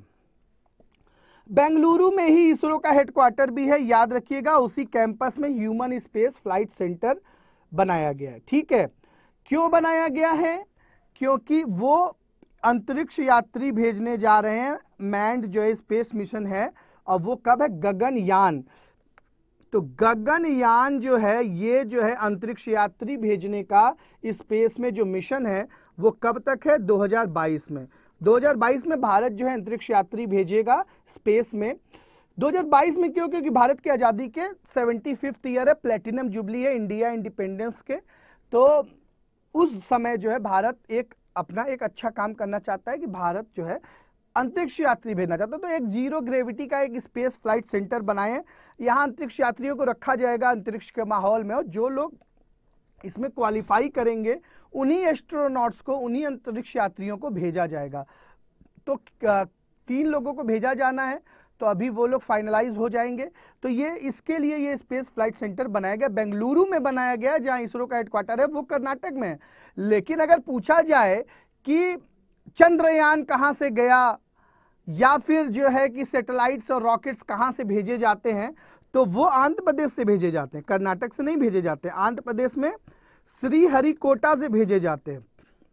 बेंगलुरु में ही इसरो का हेडक्वार्टर भी है, याद रखिएगा। उसी कैंपस में ह्यूमन स्पेस फ्लाइट सेंटर बनाया गया है। ठीक है, क्यों बनाया गया है? क्योंकि वो अंतरिक्ष यात्री भेजने जा रहे हैं। मैंड जो है स्पेस मिशन है, और वो कब है? गगनयान। तो गगनयान जो है ये जो है अंतरिक्ष यात्री भेजने का स्पेस में जो मिशन है वो कब तक है? दो हज़ार बाईस में। दो हज़ार बाईस में भारत जो है अंतरिक्ष यात्री भेजेगा स्पेस में। दो हज़ार बाईस में क्यों? क्योंकि भारत की आज़ादी के पचहत्तरवें ईयर है, प्लेटिनम जुबली है इंडिया इंडिपेंडेंस के। तो उस समय जो है भारत एक अपना एक अच्छा काम करना चाहता है कि भारत जो है अंतरिक्ष यात्री भेजना चाहता है। तो एक जीरो ग्रेविटी का एक स्पेस फ्लाइट सेंटर बनाए, यहाँ अंतरिक्ष यात्रियों को रखा जाएगा अंतरिक्ष के माहौल में, और जो लोग इसमें क्वालिफाई करेंगे उन्हीं एस्ट्रोनॉट्स को, उन्हीं अंतरिक्ष यात्रियों को भेजा जाएगा। तो तीन लोगों को भेजा जाना है, तो अभी वो लोग फाइनलाइज हो जाएंगे। तो ये इसके लिए ये स्पेस फ्लाइट सेंटर बनाया गया, बेंगलुरु में बनाया गया, जहाँ इसरो का हेडक्वार्टर है वो कर्नाटक में है। लेकिन अगर पूछा जाए कि चंद्रयान कहाँ से गया या फिर जो है कि सैटेलाइट्स और रॉकेट्स कहाँ से भेजे जाते हैं, तो वो आंध्र प्रदेश से भेजे जाते हैं, कर्नाटक से नहीं भेजे जाते। आंध्र प्रदेश में श्रीहरिकोटा से भेजे जाते हैं,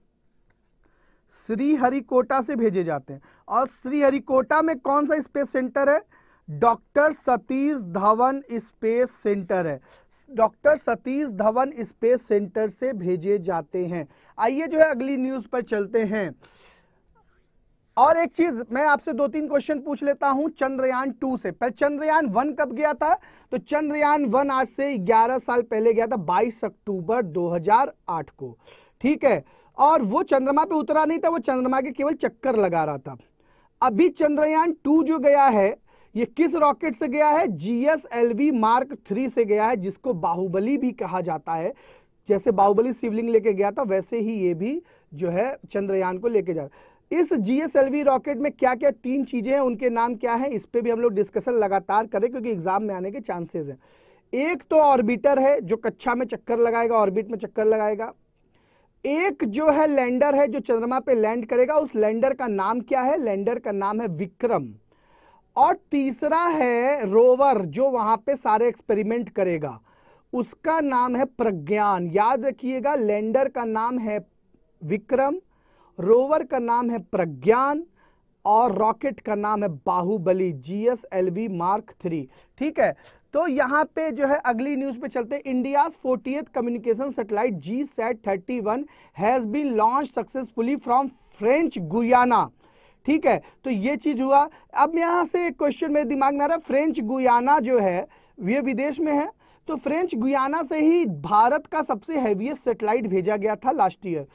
श्रीहरिकोटा से भेजे जाते हैं। और श्रीहरिकोटा में कौन सा स्पेस सेंटर है? Doctor Satish Dhawan space centre है। Doctor Satish Dhawan space centre से भेजे जाते हैं। आइए जो है अगली न्यूज पर चलते हैं। और एक चीज मैं आपसे दो तीन क्वेश्चन पूछ लेता हूं चंद्रयान टू से। पर चंद्रयान वन कब गया था? तो चंद्रयान वन आज से ग्यारह साल पहले गया था, बाईस अक्टूबर दो हज़ार आठ को। ठीक है, और वो चंद्रमा पे उतरा नहीं था, वो चंद्रमा के केवल चक्कर लगा रहा था। अभी चंद्रयान टू जो गया है ये किस रॉकेट से गया है? G S L V mark three से गया है, जिसको बाहुबली भी कहा जाता है। जैसे बाहुबली शिवलिंग लेके गया था वैसे ही ये भी जो है चंद्रयान को लेके जा रहा है। इस G S L V rocket में क्या क्या तीन चीजें हैं, उनके नाम क्या है, इस पे भी हम लोग डिस्कशन लगातार करें क्योंकि एग्जाम में आने के चांसेस हैं। एक तो ऑर्बिटर है जो कक्षा में चक्कर लगाएगा, ऑर्बिट में चक्कर लगाएगा। एक जो है लैंडर है जो चंद्रमा पे लैंड करेगा, उस लैंडर का नाम क्या है? लैंडर का नाम है विक्रम। और तीसरा है रोवर जो वहां पे सारे एक्सपेरिमेंट करेगा, उसका नाम है प्रज्ञान। याद रखिएगा, लैंडर का नाम है विक्रम, रोवर का नाम है प्रज्ञान, और रॉकेट का नाम है Bahubali G S L V mark three. ठीक है, तो यहां पे जो है अगली न्यूज पे चलते हैं। India's fortieth communication satellite G Sat thirty one has been launch successfully from French Guiana. ठीक है, तो ये चीज हुआ। अब यहां से एक क्वेश्चन मेरे दिमाग में आ रहा है, फ्रेंच गुयाना जो है ये विदेश में है, तो फ्रेंच गुयाना से ही भारत का सबसे हैवीएस्ट सैटेलाइट भेजा गया था लास्ट ईयर।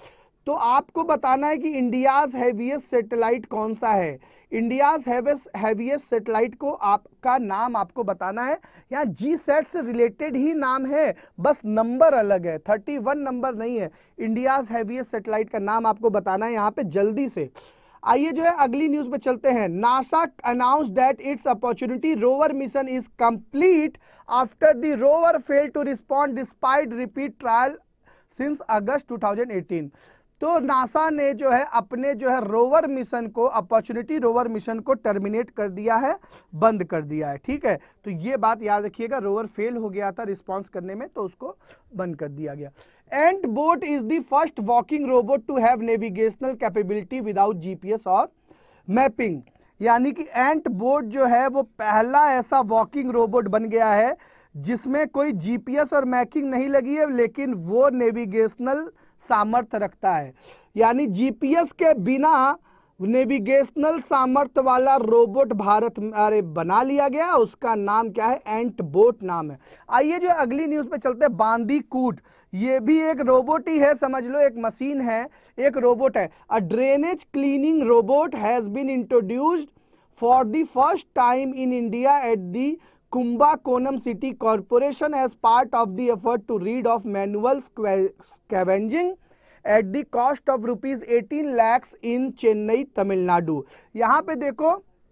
तो आपको बताना है कि इंडियाज हैवीएस्ट सैटेलाइट कौन सा है। इंडियाज हैवीएस्ट सैटेलाइट को आपका नाम आपको बताना है। यहाँ जी सैट से रिलेटेड ही नाम है, बस नंबर अलग है, इकतीस नंबर नहीं है। इंडियाज हैवीएस्ट सैटेलाइट का नाम आपको बताना है यहाँ पे जल्दी से। आइए जो है अगली न्यूज पे चलते हैं। NASA announce that its Opportunity rover mission is complete after the rover fail to respond despite repeat trial since August दो हज़ार अठारह। तो नासा ने जो है अपने जो है रोवर मिशन को, अपॉर्चुनिटी रोवर मिशन को टर्मिनेट कर दिया है, बंद कर दिया है। ठीक है, तो ये बात याद रखिएगा, रोवर फेल हो गया था रिस्पांस करने में तो उसको बंद कर दिया गया। AntBot is the first walking robot to have navigational capability without GPS और मैपिंग। यानी कि एंट बोट जो है वो पहला ऐसा वॉकिंग रोबोट बन गया है जिसमें कोई जीपीएस और मैपिंग नहीं लगी है, लेकिन वो नेविगेशनल सामर्थ्य रखता है। यानी जीपीएस के बिना नेविगेशनल सामर्थ्य वाला रोबोट भारत में अरे बना लिया गया, उसका नाम क्या है, एंट बोट नाम है। आइए जो अगली न्यूज पे चलते हैं। बांदीकूट, ये भी एक रोबोट ही है, समझ लो एक मशीन है, एक रोबोट है। A drainage cleaning robot has been introduced for the first time in India at the Kumbakonam city corporation as part of the effort to rid of manual scavenging at the cost of rupees eighteen lakhs in Chennai Tamil Nadu. यहाँ पे देखो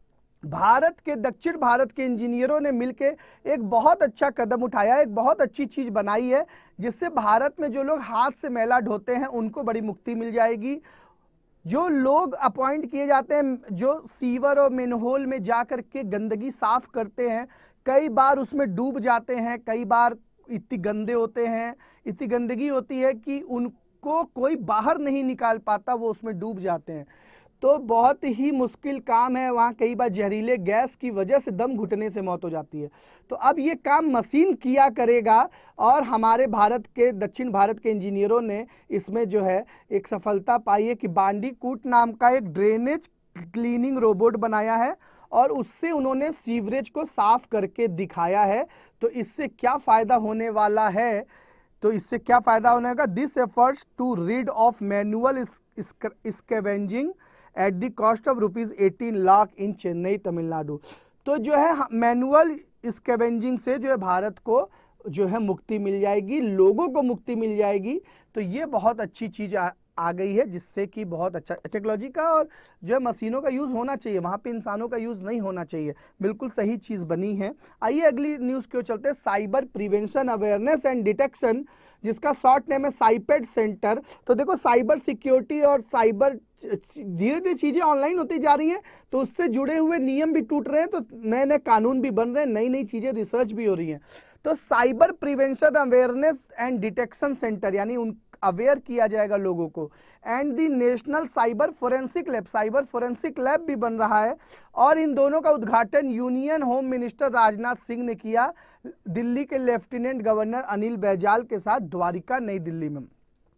भारत के, दक्षिण भारत के इंजीनियरों ने मिलके एक बहुत अच्छा कदम उठाया, एक बहुत अच्छी चीज बनाई है जिससे भारत में जो लोग हाथ से मैला ढोते हैं उनको बड़ी मुक्ति मिल जाएगी। जो लोग अपॉइंट किए जाते हैं, जो सीवर और मेनहोल में जा कर के गंदगी साफ करते हैं, कई बार उसमें डूब जाते हैं, कई बार इतनी गंदे होते हैं, इतनी गंदगी होती है कि उनको कोई बाहर नहीं निकाल पाता, वो उसमें डूब जाते हैं। तो बहुत ही मुश्किल काम है, वहाँ कई बार जहरीले गैस की वजह से दम घुटने से मौत हो जाती है। तो अब ये काम मशीन किया करेगा और हमारे भारत के, दक्षिण भारत के इंजीनियरों ने इसमें जो है एक सफलता पाई है कि बांदीकूट नाम का एक ड्रेनेज क्लीनिंग रोबोट बनाया है और उससे उन्होंने सीवरेज को साफ करके दिखाया है। तो इससे क्या फायदा होने वाला है, तो इससे क्या फायदा होने का, this efforts to rid of manual scavenging at the cost of rupees eighteen lakh in Chennai Tamil Nadu. तो जो है मैनुअल स्कैवेंजिंग से जो है भारत को जो है मुक्ति मिल जाएगी, लोगों को मुक्ति मिल जाएगी। तो ये बहुत अच्छी चीज आ, आ गई है जिससे कि बहुत अच्छा टेक्नोलॉजी का और जो है मशीनों का यूज़ होना चाहिए, वहाँ पे इंसानों का यूज़ नहीं होना चाहिए। बिल्कुल सही चीज़ बनी है। आइए अगली न्यूज़ क्यों चलते हैं। Cyber prevention awareness and detection, जिसका शॉर्ट नेम है साइपेड सेंटर। तो देखो साइबर सिक्योरिटी और साइबर धीरे धीरे चीज़ें ऑनलाइन होती जा रही हैं, तो उससे जुड़े हुए नियम भी टूट रहे हैं, तो नए नए कानून भी बन रहे हैं, नई नई चीज़ें रिसर्च भी हो रही हैं। तो cyber prevention awareness and detection centre, यानी उन अवेयर किया जाएगा लोगों को। And the national cyber forensic lab, cyber forensic lab भी बन रहा है और इन दोनों का उद्घाटन union home minister Rajnath Singh ने किया दिल्ली के लेफ्टिनेंट गवर्नर अनिल बैजल के साथ द्वारिका नई दिल्ली में।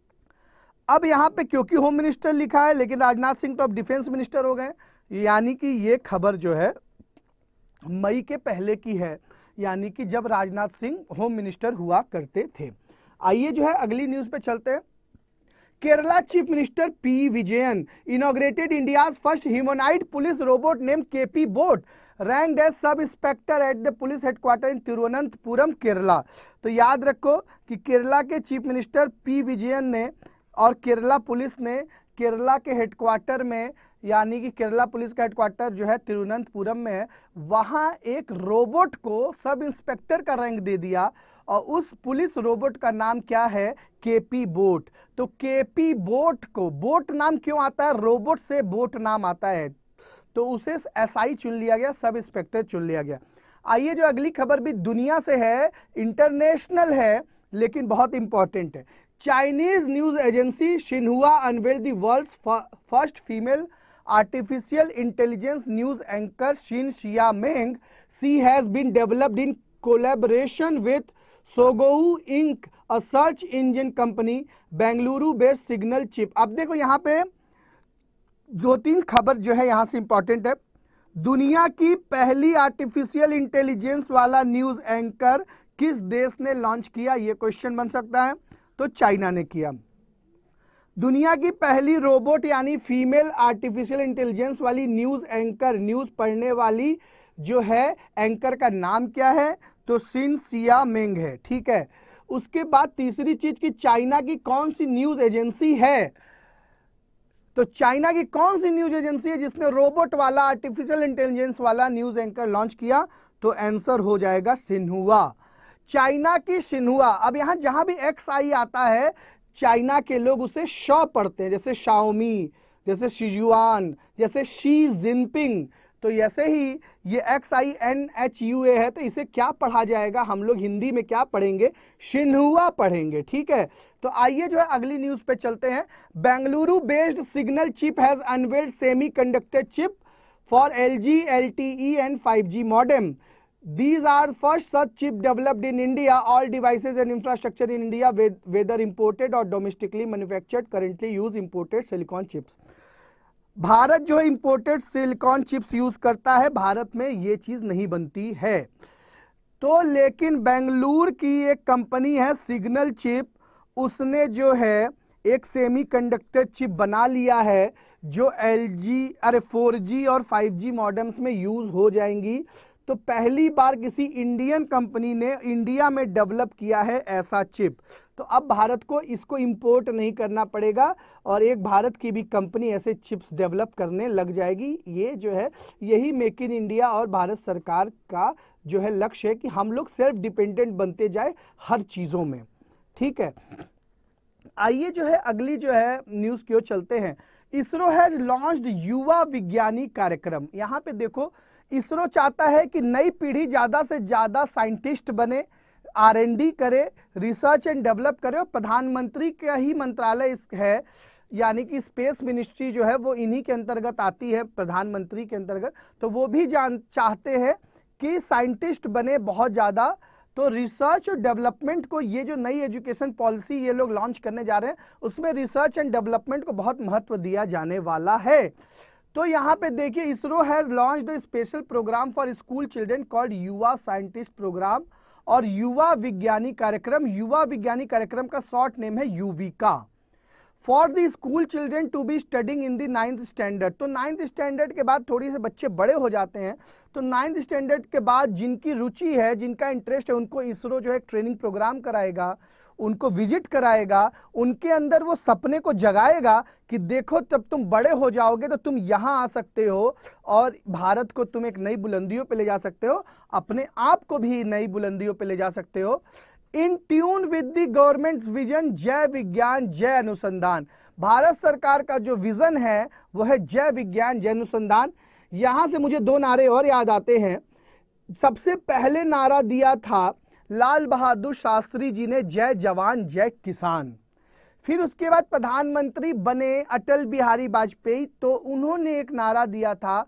अब यहाँ पे क्योंकि होम मिनिस्टर लिखा है, लेकिन राजनाथ सिंह तो अब डिफेंस मिनिस्टर हो गए, यानी कि ये खबर जो है मई के पहले की है, यानी कि जब राजनाथ सिंह होम मिनिस्टर हुआ करते थे। आइए जो है अगली न्यूज पे चलते हैं। Kerala chief minister P Vijayan inaugurated India's first humanoid police robot name KP bot ranked as sub inspector at the police headquarter in Thiruvananthapuram Kerala. तो याद रखो कि केरला के चीफ मिनिस्टर पी विजयन ने और केरला पुलिस ने केरला के हेडक्वार्टर में, यानी कि केरला पुलिस का हेडक्वार्टर जो है तिरुवनंतपुरम में है, वहाँ एक रोबोट को सब इंस्पेक्टर का रैंक दे दिया और उस पुलिस रोबोट का नाम क्या है, K P. Bot K P को, बोट नाम क्यों आता है, रोबोट से बोट नाम आता है, तो उसे एसआई चुन लिया गया, सब इंस्पेक्टर चुन लिया गया। आइए जो अगली खबर भी दुनिया से है, इंटरनेशनल है लेकिन बहुत इंपॉर्टेंट है। Chinese news agency Xinhua unveiled the world's first female artificial intelligence news anchor Xin Xiaomeng. She has been developed in collaboration with Sogou Inc, a search engine company, Bengaluru based signal chip. अब देखो यहाँ पे दो तीन खबर जो है यहाँ से इंपॉर्टेंट है। दुनिया की पहली आर्टिफिशियल इंटेलिजेंस वाला न्यूज एंकर किस देश ने लॉन्च किया, ये क्वेश्चन बन सकता है। तो चाइना ने किया। दुनिया की पहली रोबोट यानी फीमेल आर्टिफिशियल इंटेलिजेंस वाली न्यूज एंकर, न्यूज पढ़ने वाली जो है एंकर का नाम क्या है? तो सिन सिया मेंग है। ठीक है, उसके बाद तीसरी चीज की चाइना की कौन सी न्यूज एजेंसी है? तो चाइना की कौन सी न्यूज एजेंसी है जिसने रोबोट वाला आर्टिफिशियल इंटेलिजेंस वाला न्यूज एंकर लॉन्च किया? तो आंसर हो जाएगा सिन्हुआ, चाइना की सिन्हुआ। अब यहां जहां भी एक्स आई आता है चाइना के लोग उसे शॉ पढ़ते हैं, जैसे शाओमी, जैसे शिजुआन, जैसे शी जिनपिंग। तो ऐसे ही ये X I N H U A है, तो इसे क्या पढ़ा जाएगा? हम लोग हिंदी में क्या पढ़ेंगे? सिन्हुआ पढ़ेंगे। ठीक है, तो आइए जो है अगली न्यूज पे चलते हैं। Bengaluru based signal chip has unveiled semiconductor chip for L G, L T E and five G modem. These are first such chip developed in India. All devices and infrastructure in India, whether imported or domestically manufactured, currently use imported silicon chips. Bharat जो है imported silicon chips use करता है, भारत में ये चीज नहीं बनती है। तो लेकिन बेंगलुरु की एक कंपनी है सिग्नल चिप, उसने जो है एक सेमी कंडक्टर चिप बना लिया है जो एल जी अरे फोर जी और फाइव जी मॉडेम्स में यूज हो जाएंगी। तो पहली बार किसी इंडियन कंपनी ने इंडिया में डेवलप किया है ऐसा चिप। तो अब भारत को इसको इंपोर्ट नहीं करना पड़ेगा और एक भारत की भी कंपनी ऐसे चिप्स डेवलप करने लग जाएगी। ये जो है यही मेक इन इंडिया और भारत सरकार का जो है लक्ष्य है कि हम लोग सेल्फ डिपेंडेंट बनते जाए हर चीज़ों में। ठीक है, आइए जो है अगली जो है न्यूज़ की ओर चलते हैं। इसरो हैज लॉन्च्ड युवा विज्ञानी कार्यक्रम। यहाँ पे देखो, इसरो चाहता है कि नई पीढ़ी ज़्यादा से ज़्यादा साइंटिस्ट बने, आर एन डी करे, रिसर्च एंड डेवलप करे। और प्रधानमंत्री का ही मंत्रालय है, यानी कि स्पेस मिनिस्ट्री जो है वो इन्हीं के अंतर्गत आती है, प्रधानमंत्री के अंतर्गत। तो वो भी जान चाहते हैं कि साइंटिस्ट बने बहुत ज़्यादा। तो रिसर्च और डेवलपमेंट को, ये जो नई एजुकेशन पॉलिसी ये लोग लॉन्च करने जा रहे हैं, उसमें रिसर्च एंड डेवलपमेंट को बहुत महत्व दिया जाने वाला है। तो यहाँ पे देखिए, ISRO has launched a special programme for school children called Yuva scientist programme और युवा विज्ञानी कार्यक्रम। युवा विज्ञानी कार्यक्रम का शॉर्ट नेम है Yuvika, for the school children to be studying in the ninth standard. तो नाइन्थ स्टैंडर्ड के बाद थोड़ी से बच्चे बड़े हो जाते हैं, तो नाइन्थ स्टैंडर्ड के बाद जिनकी रुचि है, जिनका इंटरेस्ट है, उनको इसरो जो है ट्रेनिंग प्रोग्राम कराएगा, उनको विजिट कराएगा, उनके अंदर वो सपने को जगाएगा कि देखो जब तुम बड़े हो जाओगे तो तुम यहाँ आ सकते हो और भारत को तुम एक नई बुलंदियों पे ले जा सकते हो, अपने आप को भी नई बुलंदियों पे ले जा सकते हो। In tune with the government vision जय विज्ञान जय अनुसंधान। भारत सरकार का जो विजन है वो है जय विज्ञान जय अनुसंधान। यहाँ से मुझे दो नारे और याद आते हैं। सबसे पहले नारा दिया था लाल बहादुर शास्त्री जी ने, जय जवान जय किसान। फिर उसके बाद प्रधानमंत्री बने अटल बिहारी वाजपेयी, तो उन्होंने एक नारा दिया था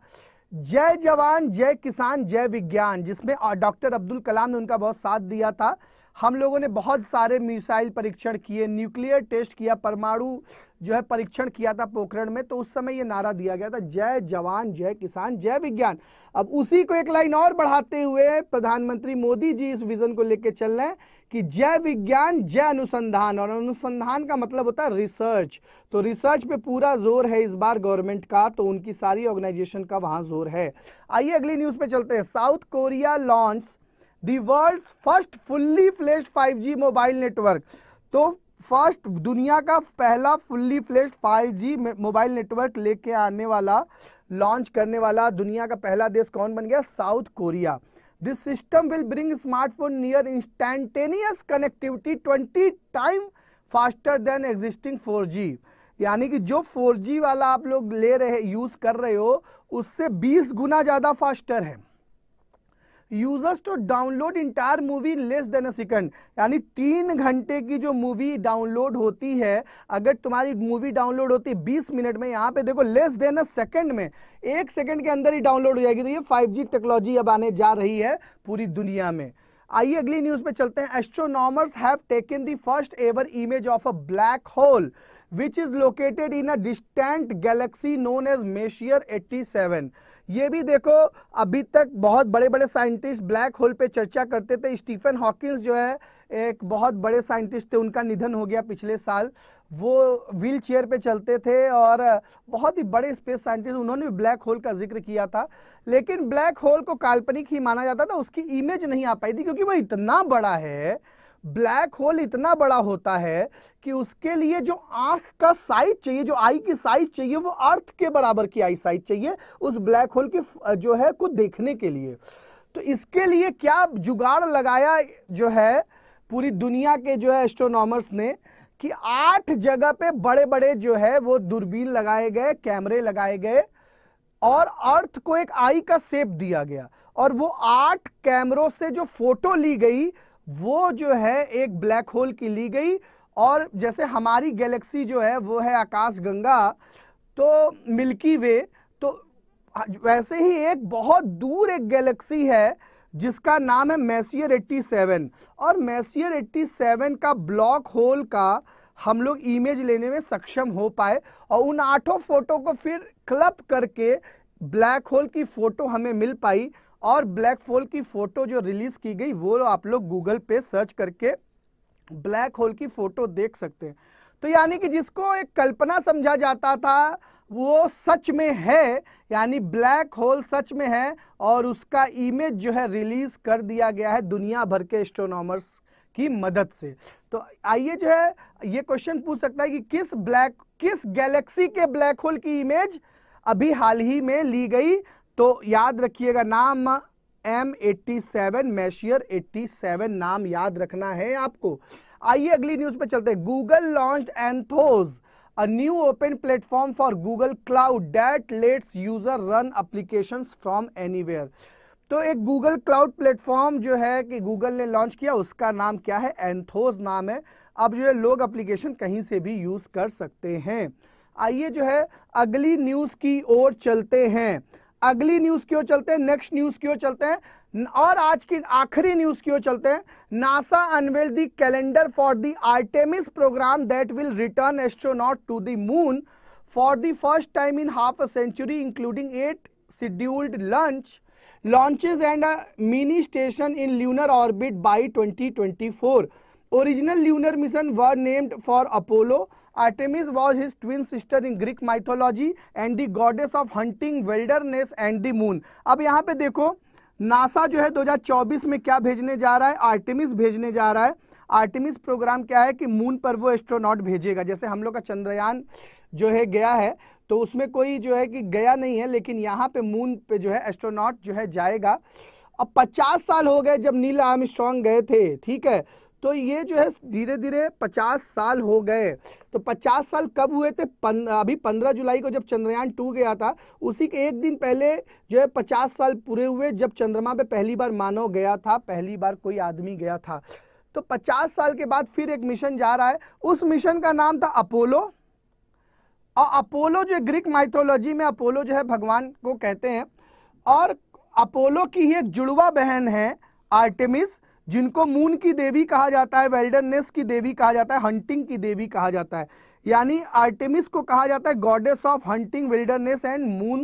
जय जवान जय किसान जय विज्ञान, जिसमें डॉक्टर अब्दुल कलाम ने उनका बहुत साथ दिया था। हम लोगों ने बहुत सारे मिसाइल परीक्षण किए, न्यूक्लियर टेस्ट किया, परमाणु जो है परीक्षण किया था पोखरण में, तो उस समय ये नारा दिया गया था जय जवान जय किसान जय विज्ञान। अब उसी को एक लाइन और बढ़ाते हुए प्रधानमंत्री मोदी जी इस विजन को लेकर चल रहे हैं कि जय विज्ञान जय अनुसंधान, और अनुसंधान का मतलब होता है रिसर्च। तो रिसर्च पे पूरा जोर है इस बार गवर्नमेंट का, तो उनकी सारी ऑर्गेनाइजेशन का वहां जोर है। आइए अगली न्यूज पे चलते हैं। South Korea launch the world's first fully fleshed five G mobile network. तो फर्स्ट, दुनिया का पहला fully fleshed five G mobile network लेके आने वाला, लॉन्च करने वाला दुनिया का पहला देश कौन बन गया? South Korea. This system will bring smartphone near instantaneous connectivity twenty time faster than existing four G. यानी कि जो फोर जी वाला आप लोग ले रहे यूज कर रहे हो उससे बीस गुना ज्यादा फास्टर है। Users to download entire movie in less than a second, यानी तीन घंटे की जो मूवी डाउनलोड होती है, अगर तुम्हारी मूवी डाउनलोड होती है बीस मिनट में, यहाँ पे देखो लेस देन अ सेकंड में, एक सेकंड के अंदर ही डाउनलोड हो जाएगी। तो ये फाइव जी टेक्नोलॉजी अब आने जा रही है पूरी दुनिया में। आइए अगली न्यूज पे चलते हैं। Astronomers have taken the first ever image of a black hole which is located in a distant galaxy known as Messier eighty seven. ये भी देखो, अभी तक बहुत बड़े बड़े साइंटिस्ट ब्लैक होल पे चर्चा करते थे। स्टीफन हॉकिंस जो है एक बहुत बड़े साइंटिस्ट थे, उनका निधन हो गया पिछले साल। वो व्हील चेयर पे चलते थे और बहुत ही बड़े स्पेस साइंटिस्ट, उन्होंने भी ब्लैक होल का जिक्र किया था। लेकिन ब्लैक होल को काल्पनिक ही माना जाता था, उसकी इमेज नहीं आ पाई थी क्योंकि वो इतना बड़ा है। ब्लैक होल इतना बड़ा होता है कि उसके लिए जो आंख का साइज चाहिए, जो आई की साइज चाहिए, वो अर्थ के बराबर की आई साइज चाहिए उस ब्लैक होल की जो है को देखने के लिए। तो इसके लिए क्या जुगाड़ लगाया जो है पूरी दुनिया के जो है एस्ट्रोनॉमर्स ने, कि आठ जगह पे बड़े बड़े जो है वो दूरबीन लगाए गए, कैमरे लगाए गए और अर्थ को एक आई का शेप दिया गया, और वो आठ कैमरों से जो फोटो ली गई वो जो है एक ब्लैक होल की ली गई। और जैसे हमारी गैलेक्सी जो है वो है आकाश गंगा, तो मिल्की वे, तो वैसे ही एक बहुत दूर एक गैलेक्सी है जिसका नाम है मैसियर सत्तासी, और मैसियर सत्तासी का ब्लैक होल का हम लोग इमेज लेने में सक्षम हो पाए, और उन आठों फोटो को फिर क्लब करके ब्लैक होल की फोटो हमें मिल पाई। और ब्लैक होल की फोटो जो रिलीज की गई वो आप लोग गूगल पे सर्च करके ब्लैक होल की फोटो देख सकते हैं। तो यानी कि जिसको एक कल्पना समझा जाता था वो सच में है, यानी ब्लैक होल सच में है, और उसका इमेज जो है रिलीज कर दिया गया है दुनिया भर के एस्ट्रोनॉमर्स की मदद से। तो आइए जो है ये क्वेश्चन पूछ सकता है कि किस ब्लैक किस गैलेक्सी के ब्लैक होल की इमेज अभी हाल ही में ली गई। तो याद रखिएगा नाम एम एट्टी सेवन, मैसियर सत्तासी नाम याद रखना है आपको। आइए अगली न्यूज पे चलते हैं। Google launched Anthos, a new open platform for Google Cloud that lets user run applications from anywhere। तो एक गूगल क्लाउड प्लेटफॉर्म जो है कि गूगल ने लॉन्च किया, उसका नाम क्या है, एंथोस नाम है। अब जो है लोग एप्लीकेशन कहीं से भी यूज कर सकते हैं। आइए जो है अगली न्यूज की ओर चलते हैं। अगली न्यूज की ओर चलते हैं, नेक्स्ट न्यूज की ओर चलते हैं, और आज की आखिरी न्यूज की ओर चलते हैं। NASA unveil the calendar for the Artemis programme that will return astronaut to the moon for the first time in half a century, including eight scheduled launch launches and a mini station in lunar orbit by twenty twenty-four. Original lunar mission were named for Apollo. Artemis was his twin sister in Greek mythology and the goddess of hunting, wilderness and the moon. अब यहाँ पे देखो NASA जो है दो हज़ार चौबीस में क्या भेजने जा रहा है, आर्टेमिस भेजने जा रहा है। आर्टेमिस प्रोग्राम क्या है कि मून पर वो एस्ट्रोनॉट भेजेगा। जैसे हम लोग का चंद्रयान जो है गया है, तो उसमें कोई जो है कि गया नहीं है, लेकिन यहाँ पे मून पे जो है एस्ट्रोनॉट जो है जाएगा। अब पचास साल हो गए जब नील आर्मस्ट्रांग गए थे, ठीक है, तो ये जो है धीरे धीरे पचास साल हो गए। तो पचास साल कब हुए थे, पन, अभी पंद्रह जुलाई को जब चंद्रयान टू गया था, उसी के एक दिन पहले जो है पचास साल पूरे हुए जब चंद्रमा पे पहली बार मानव गया था, पहली बार कोई आदमी गया था। तो पचास साल के बाद फिर एक मिशन जा रहा है, उस मिशन का नाम था अपोलो। और अपोलो जो ग्रीक माइथोलॉजी में अपोलो जो है भगवान को कहते हैं, और अपोलो की ही एक जुड़वा बहन है आर्टेमिस, जिनको मून की देवी कहा जाता है, वेल्डरनेस की देवी कहा जाता है, हंटिंग की देवी कहा जाता है। यानी आर्टेमिस को कहा जाता है goddess of hunting, wilderness and moons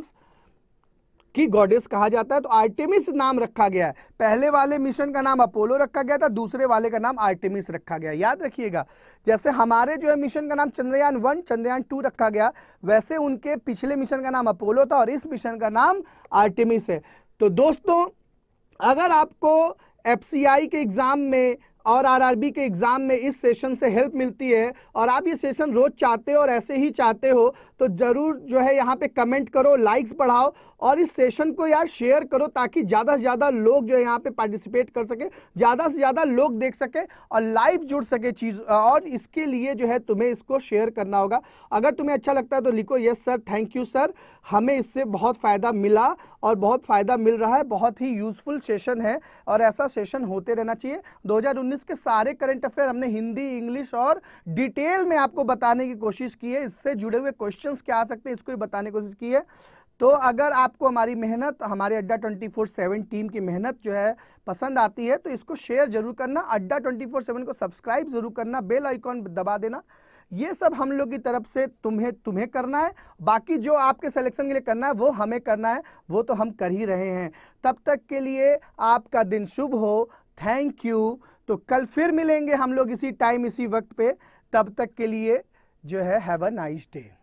की गॉडेस कहा जाता है। तो आर्टेमिस नाम रखा गया है। पहले वाले मिशन का नाम अपोलो रखा गया था, दूसरे वाले का नाम आर्टेमिस रखा गया। याद रखिएगा, जैसे हमारे जो है मिशन का नाम चंद्रयान वन, चंद्रयान टू रखा गया, वैसे उनके पिछले मिशन का नाम अपोलो था और इस मिशन का नाम आर्टेमिस है। तो दोस्तों, अगर आपको एफ सी आई के एग्जाम में और आर आर बी के एग्जाम में इस सेशन से हेल्प मिलती है और आप ये सेशन रोज चाहते हो और ऐसे ही चाहते हो, तो जरूर जो है यहाँ पे कमेंट करो, लाइक्स बढ़ाओ और इस सेशन को यार शेयर करो, ताकि ज़्यादा से ज़्यादा लोग जो है यहाँ पे पार्टिसिपेट कर सके, ज़्यादा से ज़्यादा लोग देख सके और लाइव जुड़ सके चीज़। और इसके लिए जो है तुम्हें इसको शेयर करना होगा। अगर तुम्हें अच्छा लगता है तो लिखो yes sir, thank you sir, हमें इससे बहुत फ़ायदा मिला और बहुत फ़ायदा मिल रहा है, बहुत ही यूज़फुल सेशन है और ऐसा सेशन होते रहना चाहिए। दो हज़ार उन्नीस के सारे करंट अफेयर हमने हिंदी, इंग्लिश और डिटेल में आपको बताने की कोशिश की है। इससे जुड़े हुए क्वेश्चंस क्या आ सकते हैं इसको भी बताने की कोशिश की है। तो अगर आपको हमारी मेहनत, हमारे अड्डा ट्वेंटी फोर सेवन टीम की मेहनत जो है पसंद आती है तो इसको शेयर जरूर करना, अड्डा ट्वेंटी फोर सेवन को सब्सक्राइब जरूर करना, बेल आइकॉन दबा देना। ये सब हम लोग की तरफ से तुम्हें तुम्हें करना है, बाकी जो आपके सिलेक्शन के लिए करना है वो हमें करना है, वो तो हम कर ही रहे हैं। तब तक के लिए आपका दिन शुभ हो, थैंक यू। तो कल फिर मिलेंगे हम लोग इसी टाइम इसी वक्त पे, तब तक के लिए जो है हैव अ नाइस डे।